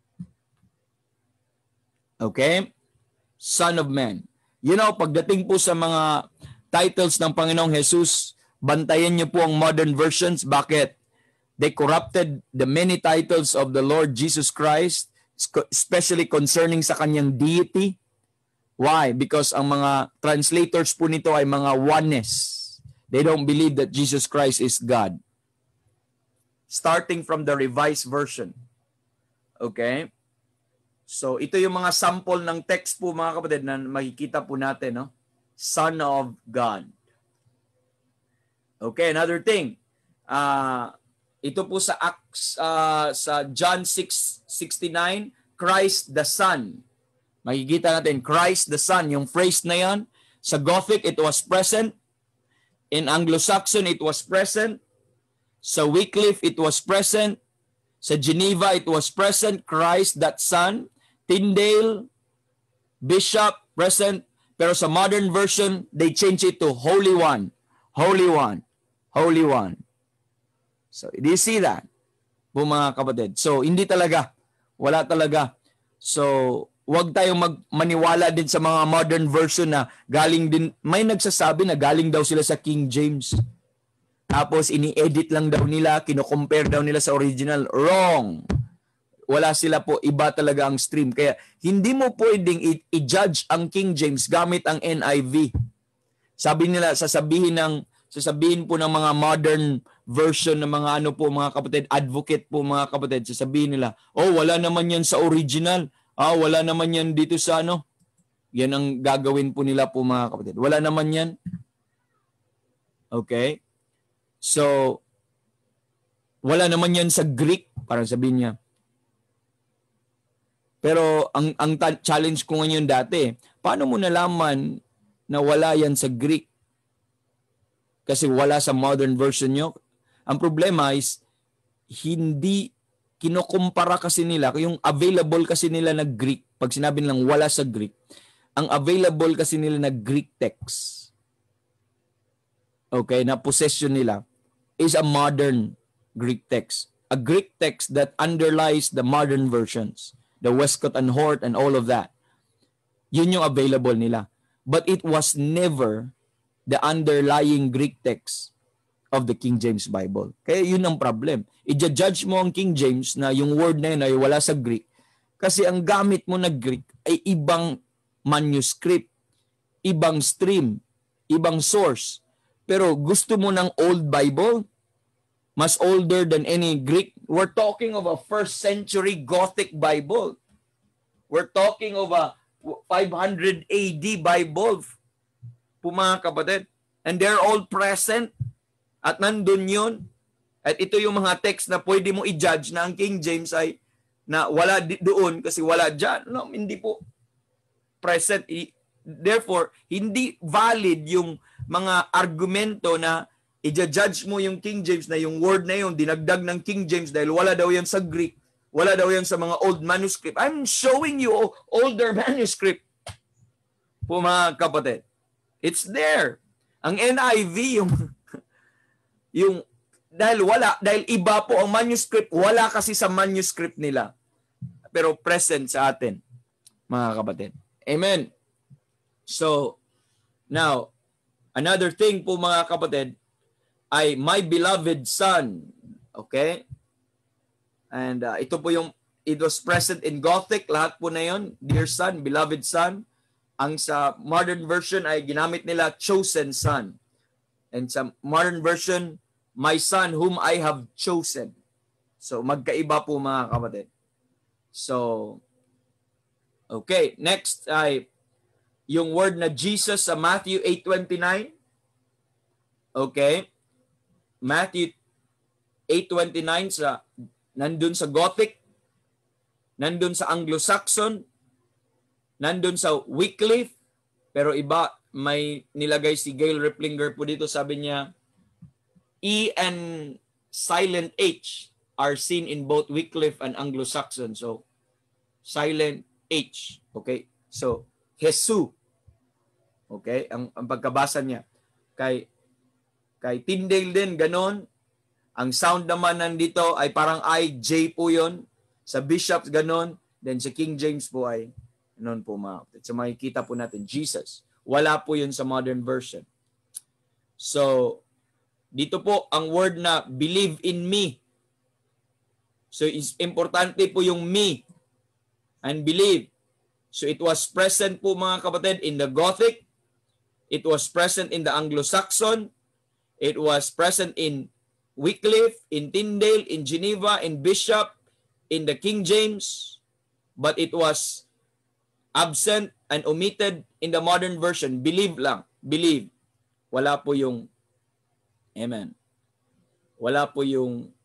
Okay? Son of Man. You know, pagdating po sa mga titles ng Panginoong Jesus, bantayan niyo po ang modern versions. Bakit? They corrupted the many titles of the Lord Jesus Christ, especially concerning sa kanyang deity. Why? Because ang mga translators po nito ay mga oneness. They don't believe that Jesus Christ is God. Starting from the Revised Version. Okay? So, ito yung mga sample ng text po mga kapatid na makikita po natin, no? Son of God. Okay, another thing. Uh, ito po sa Acts, uh, sa John six sixty-nine, Christ the Son. Makikita natin, Christ the Son. Yung phrase na yan, sa Gothic, it was present. In Anglo-Saxon, it was present. Sa Wycliffe, it was present. Sa Geneva, it was present. Christ that Son. Tyndale, Bishop, present. Pero sa modern version, they change it to Holy One. Holy One. Holy One. So, do you see that? Po mga kapatid. So, hindi talaga. Wala talaga. So, wag tayong magmaniwala din sa mga modern version na galing din, may nagsasabi na galing daw sila sa King James. Tapos ini-edit lang daw nila, kino-compare daw nila sa original. Wrong. Wala sila po, iba talaga ang stream. Kaya hindi mo pwedeng i- i-judge ang King James gamit ang N I V. Sabi nila, sasabihin ng sasabihin po ng mga modern version ng mga ano po mga kapatid, advocate po mga kapatid, sasabihin nila, oh wala naman yan sa original. Ah, wala naman yan dito sa ano. Yan ang gagawin po nila po mga kapatid. Wala naman yan. Okay? So, wala naman yan sa Greek, parang sabihin niya. Pero ang ang ta- challenge ko ngayon dati, paano mo nalaman na wala yan sa Greek? Kasi wala sa modern version nyo. Ang problema is, hindi kinukumpara kasi nila, yung available kasi nila na Greek, pag sinabi nilang wala sa Greek, ang available kasi nila na Greek text, okay, na possession nila, is a modern Greek text. A Greek text that underlies the modern versions, the Westcott and Hort and all of that. Yun yung available nila. But it was never the underlying Greek text of the King James Bible. Kaya yun ang problem. I-judge mo ang King James na yung word na yun ay wala sa Greek kasi ang gamit mo na Greek ay ibang manuscript, ibang stream, ibang source. Pero gusto mo ng Old Bible, mas older than any Greek. We're talking of a first century Gothic Bible. We're talking of a five hundred A D Bible po mga kapatid. And they're all present. At nandun yun. At ito yung mga text na pwede mo i-judge na ang King James ay na wala di- doon kasi wala dyan. No, hindi po present. Therefore, hindi valid yung mga argumento na i-judge mo yung King James na yung word na yun, dinagdag ng King James dahil wala daw yan sa Greek. Wala daw yan sa mga old manuscript. I'm showing you older manuscript po mga kapatid. It's there. Ang N I V, yung yung dahil wala, dahil iba po ang manuscript, wala kasi sa manuscript nila. Pero present sa atin, mga kapatid. Amen. So, now, another thing po mga kapatid, ay my beloved son. Okay? And uh, ito po yung, it was present in Gothic, lahat po na yun, dear son, beloved son. Ang sa modern version ay ginamit nila chosen son. And sa modern version, my son whom I have chosen. So magkaiba po mga kapatid. So, okay, next ay yung word na Jesus sa Matthew eight twenty-nine. Okay, Matthew eight twenty-nine sa nandun sa Gothic, nandun sa Anglo-Saxon, nandun sa Wycliffe, pero iba, may nilagay si Gail Riplinger po dito, sabi niya, E and silent H are seen in both Wycliffe and Anglo-Saxon. So, silent H. Okay? So, Jesus. Okay? Ang, ang pagkabasa niya. Kay, kay Tyndale din, ganon. Ang sound naman nandito ay parang I, J po yun. Sa Bishops, ganon. Then sa King James po ay, ganon po mga kapatid. So makikita po natin, Jesus. Wala po yun sa modern version. So, dito po ang word na believe in me. So, is importante po yung me and believe. So, it was present po mga kapatid in the Gothic. It was present in the Anglo-Saxon. It was present in Wycliffe, in Tyndale, in Geneva, in Bishop, in the King James. But it was absent and omitted in the modern version. Believe lang. Believe. Wala po yung amen. Wala po yung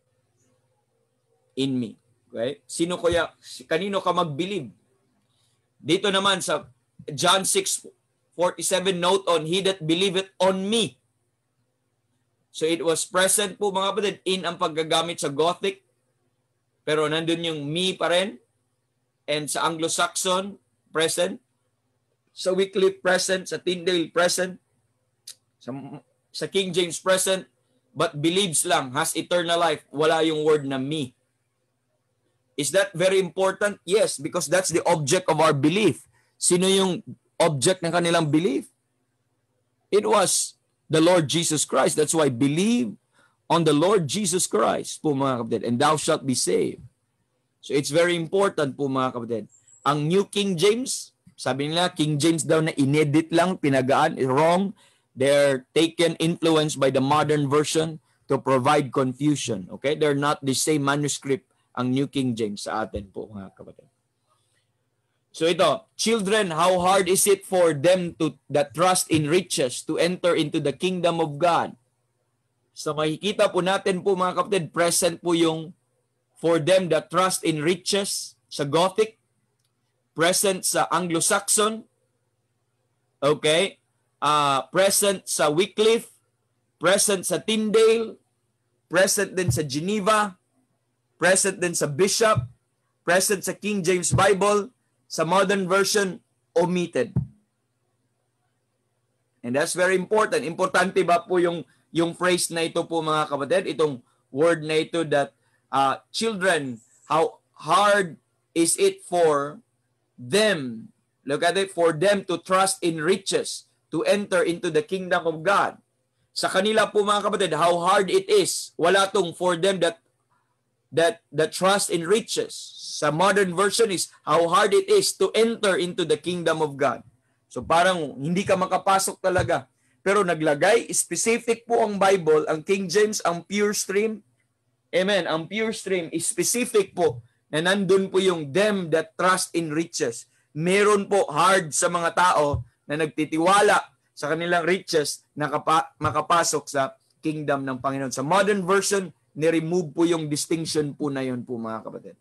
in me. Okay? Sino kaya, kanino ka mag-believe? Dito naman sa John six forty-seven, note on, he that believeth on me. So it was present po mga kapatid in ang paggagamit sa Gothic. Pero nandun yung me pa rin. And sa Anglo-Saxon, present. Sa Wycliffe, present. Sa Tyndale, present. Sa, sa King James, present. But believes lang, has eternal life. Wala yung word na me. Is that very important? Yes, because that's the object of our belief. Sino yung object ng kanilang belief? It was the Lord Jesus Christ. That's why believe on the Lord Jesus Christ po mga kapatid, and thou shalt be saved. So it's very important po mga kapatid. Ang New King James, sabi nila King James daw na inedit lang, pinagaan, wrong. They're taken, influenced by the modern version to provide confusion. Okay? They're not the same manuscript ang New King James sa atin po mga kapatid. So ito, children, how hard is it for them to that trust in riches to enter into the kingdom of God? So makikita po natin po mga kapatid, present po yung for them that trust in riches sa Gothic, present sa Anglo-Saxon, okay, uh, present sa Wycliffe, present sa Tyndale, present din sa Geneva, present din sa Bishop, present sa King James Bible, sa modern version, omitted. And that's very important. Importante ba po yung, yung phrase na ito po mga kapatid? Itong word na ito that uh, children, how hard is it for them, look at it, for them to trust in riches, to enter into the kingdom of God. Sa kanila po mga kapatid, how hard it is. Wala tong for them that that that trust in riches. Sa modern version is how hard it is to enter into the kingdom of God. So parang hindi ka makapasok talaga. Pero naglagay, specific po ang Bible, ang King James, ang pure stream. Amen. Ang pure stream is specific po na nandun po yung them that trust in riches. Meron po hard sa mga tao na nagtitiwala sa kanilang riches na kapa- makapasok sa kingdom ng Panginoon. Sa modern version, ni-remove po yung distinction po na yun po mga kapatid.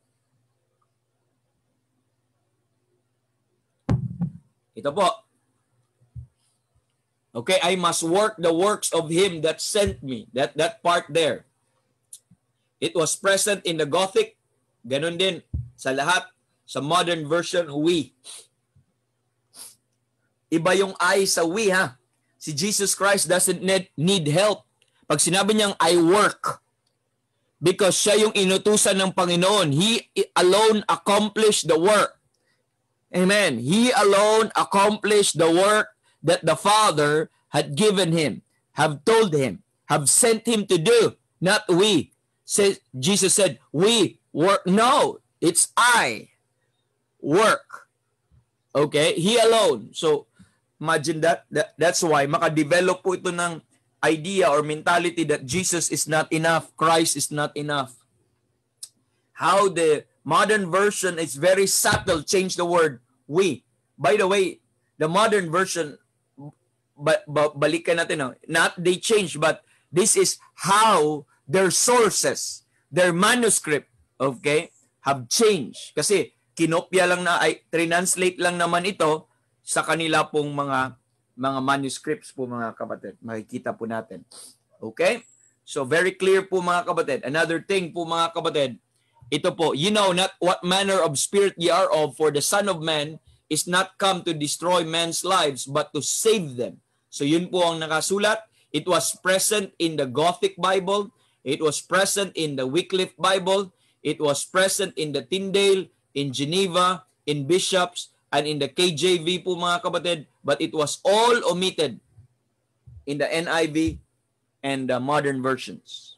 Ito po. Okay, I must work the works of him that sent me. That that part there. It was present in the Gothic. Ganon din sa lahat. Sa modern version, we. Iba yung I sa we, ha? Si Jesus Christ doesn't need, need help. Pag sinabi niyang I work, because siya yung inutusan ng Panginoon. He alone accomplished the work. Amen. He alone accomplished the work that the Father had given him, have told him, have sent him to do, not we. Says, Jesus said, we work. No, it's I work. Okay? He alone. So, imagine that, that. That's why makadevelop po ito ng idea or mentality that Jesus is not enough, Christ is not enough. How the modern version is very subtle, change the word we. By the way, the modern version, ba, ba, balikan natin, no? Not they change, but this is how their sources, their manuscript, okay, have changed. Kasi kinopya lang na, ay translate lang naman ito sa kanila pong mga mga manuscripts po mga kapatid. Makikita po natin. Okay? So very clear po mga kapatid. Another thing po mga kapatid, ito po, you know not what manner of spirit ye are of, for the Son of Man is not come to destroy men's lives, but to save them. So yun po ang nakasulat. It was present in the Gothic Bible. It was present in the Wycliffe Bible. It was present in the Tyndale, in Geneva, in Bishops, and in the K J V po mga kapatid. But it was all omitted in the N I V and the modern versions.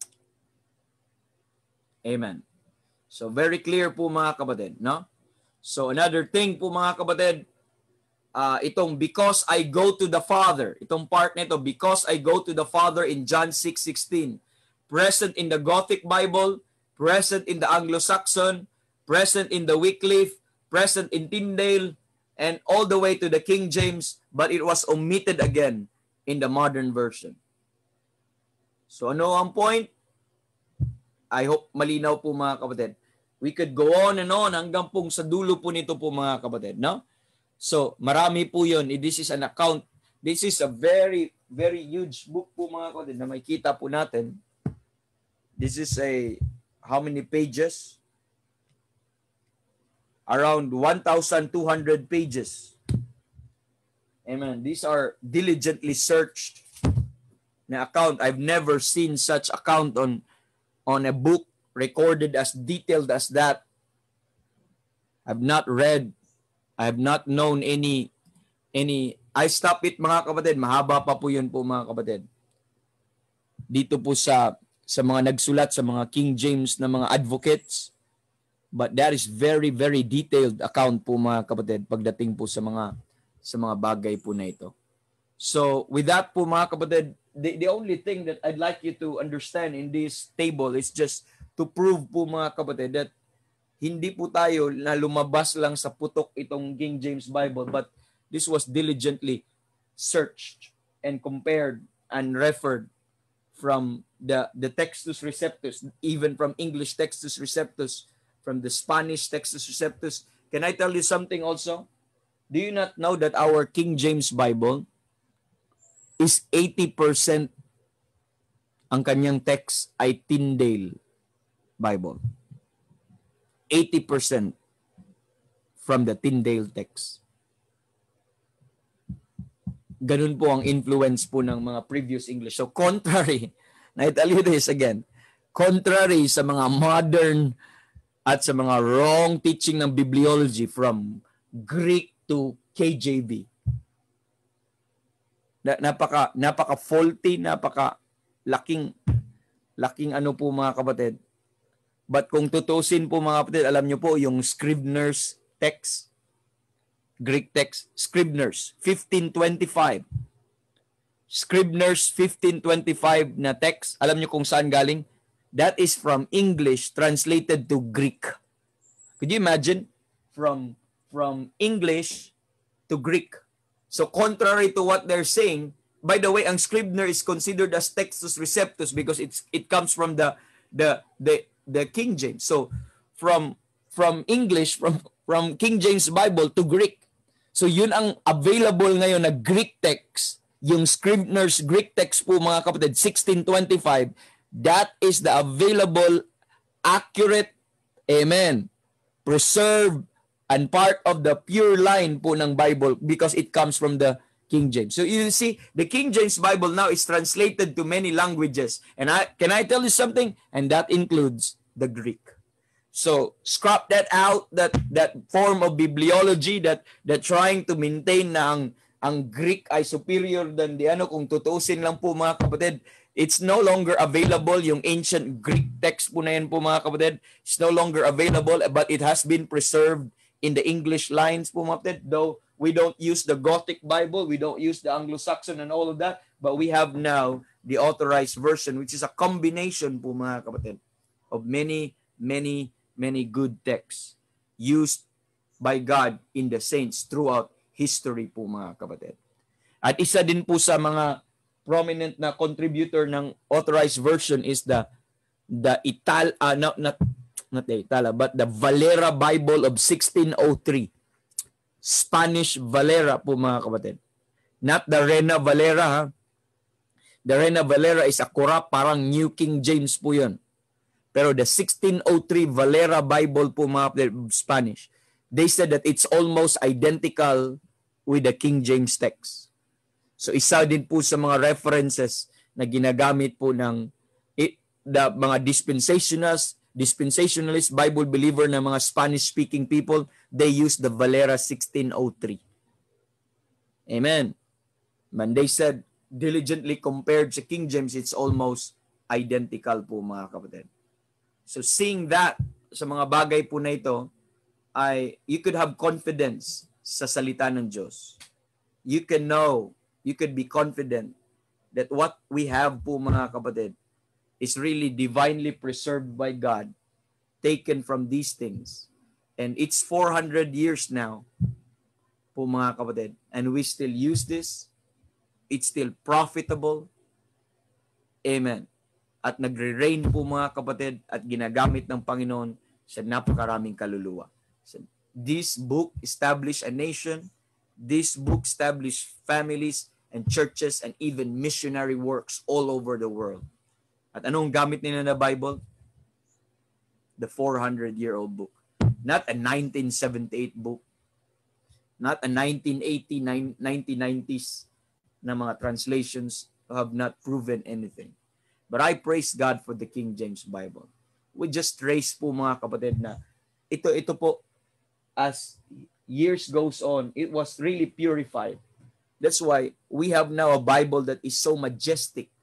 Amen. So very clear po mga kapatid, no? So another thing po mga kapatid, uh, itong because I go to the Father, itong part nito, because I go to the Father in John six sixteen, present in the Gothic Bible, present in the Anglo-Saxon, present in the Wycliffe, present in Tyndale, and all the way to the King James, but it was omitted again in the modern version. So ano ang point? I hope malinaw po mga kapatid. We could go on and on hanggang pong sa dulo po nito po mga kapatid, no? So, marami po yun. This is an account. This is a very, very huge book po mga kapatid na makikita po natin. This is a, how many pages? Around one thousand two hundred pages. Amen. These are diligently searched na account. I've never seen such account on on a book recorded as detailed as that. I've not read, I have not known any, any, I stop it mga kapatid, mahaba pa po yun po mga kapatid. Dito po sa, sa mga nagsulat, sa mga King James na mga advocates, but that is very, very detailed account po mga kapatid pagdating po sa mga, sa mga bagay po na ito. So, with that po mga kapatid, the, the only thing that I'd like you to understand in this table is just to prove po mga kapatid that hindi po tayo na lumabas lang sa putok itong King James Bible, but this was diligently searched and compared and referred from the, the Textus Receptus, even from English Textus Receptus, from the Spanish Textus Receptus. Can I tell you something also? Do you not know that our King James Bible is eighty percent ang kanyang text ay Tyndale Bible. eighty percent from the Tyndale text. Ganun po ang influence po ng mga previous English. So contrary, na I tell you this again, contrary sa mga modern at sa mga wrong teaching ng bibliology from Greek to K J B. Na, napaka napaka faulty, napaka laking laking ano po mga kapatid. But kung tutusin po mga kapatid, alam nyo po yung Scribner's text, Greek text, Scribner's fifteen twenty-five. Scribner's fifteen twenty-five na text, alam nyo kung saan galing? That is from English translated to Greek. Could you imagine? From, from English to Greek. So contrary to what they're saying, by the way, ang Scribner is considered as Textus Receptus because it's it comes from the the the the King James. So from from English from from King James Bible to Greek. So yun ang available ngayon na Greek text, yung Scribner's Greek text po mga kapatid, sixteen twenty-five. That is the available accurate, amen, preserved and part of the pure line po ng Bible because it comes from the King James. So you see, the King James Bible now is translated to many languages. And I can I tell you something? And that includes the Greek. So scrap that out, that that form of bibliology that that trying to maintain na ang ang Greek ay superior than the ano. Kung tutuusin lang po mga kapatid, it's no longer available. Yung ancient Greek text po na yan po mga kapatid, it's no longer available, but it has been preserved in the English lines po mga kapatid. Though we don't use the Gothic Bible, we don't use the Anglo-Saxon and all of that, but we have now the authorized version, which is a combination po mga kapatid of many, many, many good texts used by God in the saints throughout history po mga kapatid. At isa din po sa mga prominent na contributor ng authorized version is the the Ital uh, not, not not the Itala but the Valera Bible of sixteen oh three. Spanish Valera po mga kapatid. Not the Reina Valera ha. The Reina Valera is a corrupt, parang New King James po yun. Pero the sixteen oh three Valera Bible po mga kapatid, Spanish, they said that it's almost identical with the King James text. So isa din po sa mga references na ginagamit po ng it, the mga dispensationalists, dispensationalist Bible believer na mga Spanish-speaking people, they use the Valera sixteen oh three. Amen. And they said, diligently compared to King James, it's almost identical po mga kapatid. So seeing that, sa mga bagay po na ito, ay you could have confidence sa salita ng Diyos. You can know, you could be confident that what we have po mga kapatid is really divinely preserved by God, taken from these things. And it's four hundred years now po mga kapatid, and we still use this. It's still profitable. Amen. At nagre-reign po mga kapatid at ginagamit ng Panginoon sa napakaraming kaluluwa. So, this book established a nation. This book established families and churches and even missionary works all over the world. At anong gamit nila na Bible? The four hundred year old book. Not a nineteen seventy-eight book. Not a nineteen eighty, nineteen nineties na mga translations have not proven anything. But I praise God for the King James Bible. We just trace po mga kapatid na ito, ito po, as years goes on, it was really purified. That's why we have now a Bible that is so majestic.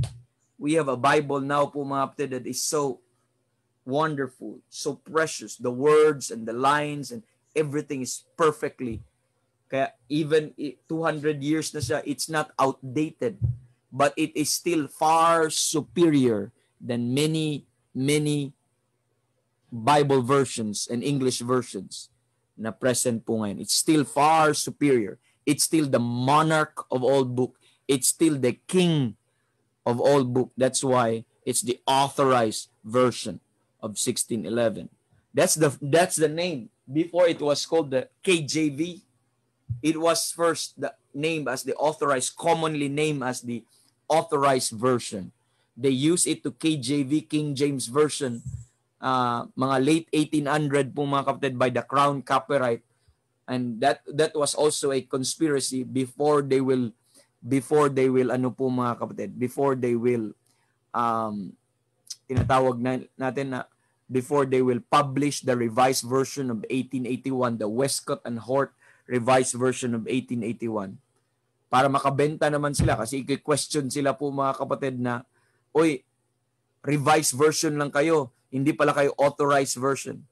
We have a Bible now po mga kapatid that is so wonderful, so precious. The words and the lines and everything is perfectly. Kaya even two hundred years na siya, it's not outdated, but it is still far superior than many, many Bible versions and English versions na present po ngayon. It's still far superior. It's still the monarch of all book. It's still the king of all book. That's why it's the authorized version of sixteen eleven. That's the that's the name. Before it was called the K J B. It was first the named as the authorized, commonly named as the authorized version. They use it to K J V, King James Version, uh, mga late eighteen hundred po mga kapatid, by the Crown copyright. And that that was also a conspiracy before they will, before they will, ano po mga kapatid, before they will, um, tinatawag na, natin na, before they will publish the revised version of eighteen eighty-one, the Westcott and Hort revised version of eighteen eighty-one, para makabenta naman sila, kasi i-question sila po mga kapatid na, oy, revised version lang kayo, hindi pala kayo authorized version.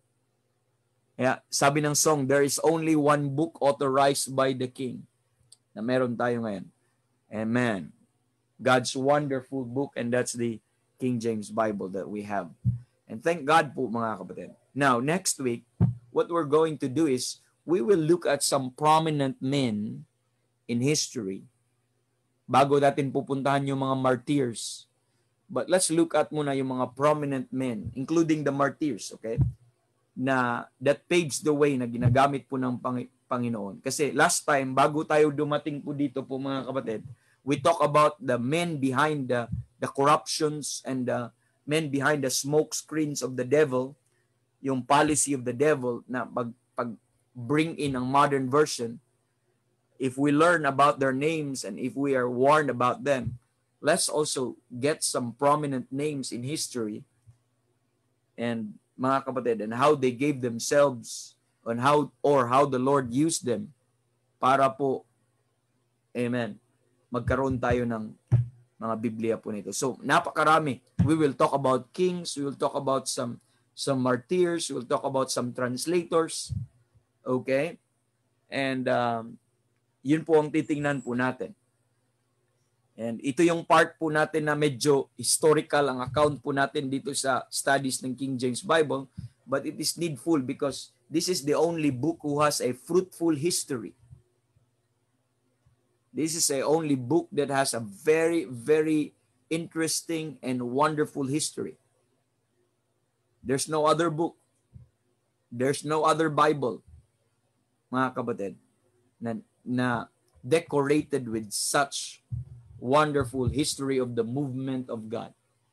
Kaya sabi ng song, there is only one book authorized by the King, na meron tayo ngayon. Amen. God's wonderful book, and that's the King James Bible that we have. And thank God po mga kapatid. Now, next week, what we're going to do is, we will look at some prominent men in history bago natin pupuntahan yung mga martyrs. But let's look at muna yung mga prominent men, including the martyrs, okay? Na that paves the way na ginagamit po ng Pang- Panginoon. Kasi last time, bago tayo dumating po dito po mga kapatid, we talk about the men behind the, the corruptions and the men behind the smoke screens of the devil, yung policy of the devil na pag, pag bring in ang modern version. If we learn about their names and if we are warned about them, let's also get some prominent names in history and mga kapatid, and how they gave themselves on how or how the Lord used them para po, amen, magkaroon tayo ng mga Biblia po nito. So, napakarami. We will talk about kings, we will talk about some some martyrs, we will talk about some translators. Okay? And um, yun po ang titingnan po natin. And ito yung part po natin na medyo historical ang account po natin dito sa studies ng King James Bible, but it is needful because this is the only book who has a fruitful history. This is the only book that has a very, very interesting and wonderful history. There's no other book. There's no other Bible, mga kapatid, na, na decorated with such wonderful history of the movement of God.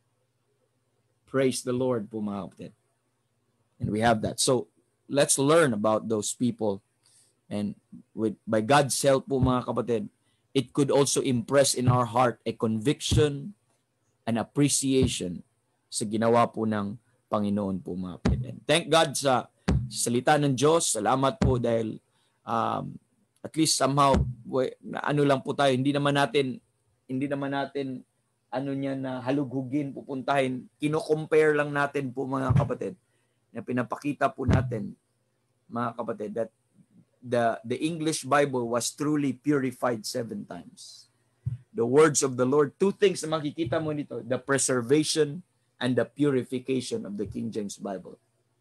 Praise the Lord po, mga kapatid. And we have that. So, let's learn about those people. And with by God's help po, mga kapatid, it could also impress in our heart a conviction and appreciation sa ginawa po ng Panginoon po, mga kapatid. And thank God sa salita ng Diyos. Salamat po dahil um, at least somehow, na ano lang po tayo, hindi naman natin hindi naman natin ano niya na halughugin, pupuntahin. Kino-compare lang natin po, mga kapatid, na pinapakita po natin, mga kapatid, that the the English Bible was truly purified seven times. The words of the Lord, two things na makikita mo nito, the preservation and the purification of the King James Bible.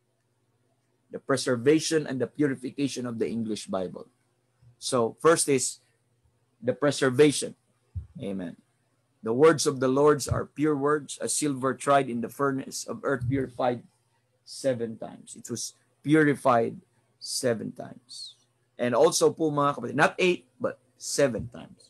The preservation and the purification of the English Bible. So, first is the preservation. Amen. The words of the Lord are pure words, as silver tried in the furnace of earth, purified seven times. It was purified seven times. And also po, mga kapatid, not eight, but seven times.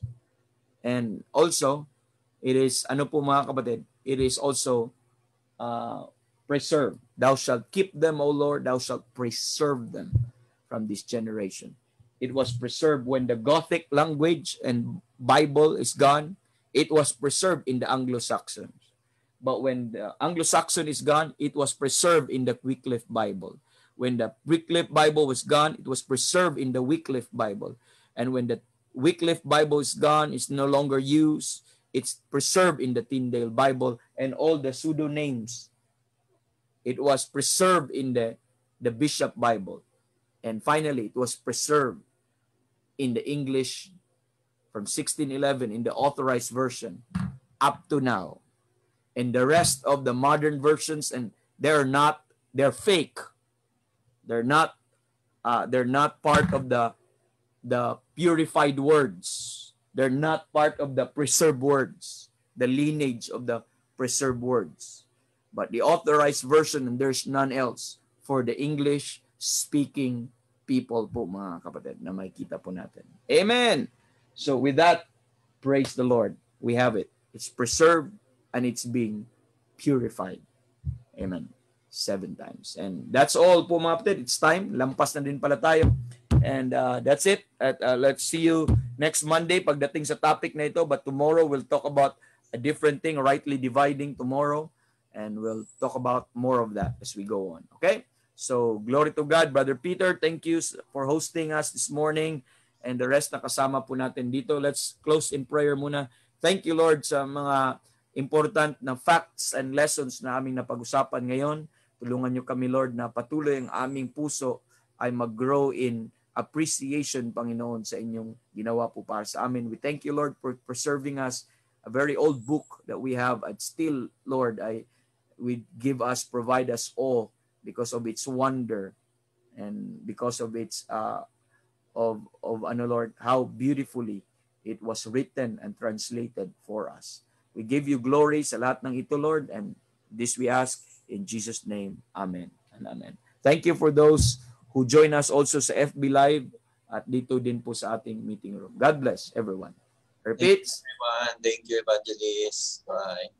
And also, it is, ano po, mga kapatid, it is also uh, preserved. Thou shalt keep them, O Lord, thou shalt preserve them from this generation. It was preserved when the Gothic language and Bible is gone. It was preserved in the Anglo-Saxons. But when the Anglo-Saxon is gone, it was preserved in the Wycliffe Bible. When the Wycliffe Bible was gone, it was preserved in the Wycliffe Bible. And when the Wycliffe Bible is gone, it's no longer used, it's preserved in the Tyndale Bible and all the pseudonames. It was preserved in the, the Bishop Bible. And finally, it was preserved in the English from sixteen eleven in the authorized version up to now. And the rest of the modern versions, and they're not, they're fake. They're not, uh, they're not part of the, the purified words. They're not part of the preserved words, the lineage of the preserved words. But the authorized version, and there's none else for the English-speaking people po, mga kapatid, na makikita po natin. Amen! So with that, praise the Lord. We have it. It's preserved and it's being purified. Amen. Seven times. And that's all po, mga kapatid. It's time. Lampas na din pala tayo. And uh, that's it. At, uh, let's see you next Monday pagdating sa topic na ito. But tomorrow, we'll talk about a different thing, rightly dividing tomorrow. And we'll talk about more of that as we go on. Okay? So, glory to God. Brother Peter, thank you for hosting us this morning. And the rest na kasama po natin dito. Let's close in prayer muna. Thank you, Lord, sa mga important na facts and lessons na aming napag-usapan ngayon. Tulungan niyo kami, Lord, na patuloy ang aming puso ay mag-grow in appreciation, Panginoon, sa inyong ginawa po para sa amin. We thank you, Lord, for preserving us a very old book that we have. At still, Lord, I would give us, provide us awe because of its wonder and because of its uh, of of ano Lord, how beautifully it was written and translated for us. We give you glory sa lahat ng ito, Lord, and this we ask in Jesus' name. Amen and amen. Thank you for those who join us also sa F B Live at dito din po sa ating meeting room. God bless everyone. Repeat. Thank you, everyone. Thank you, Evangelist. Bye.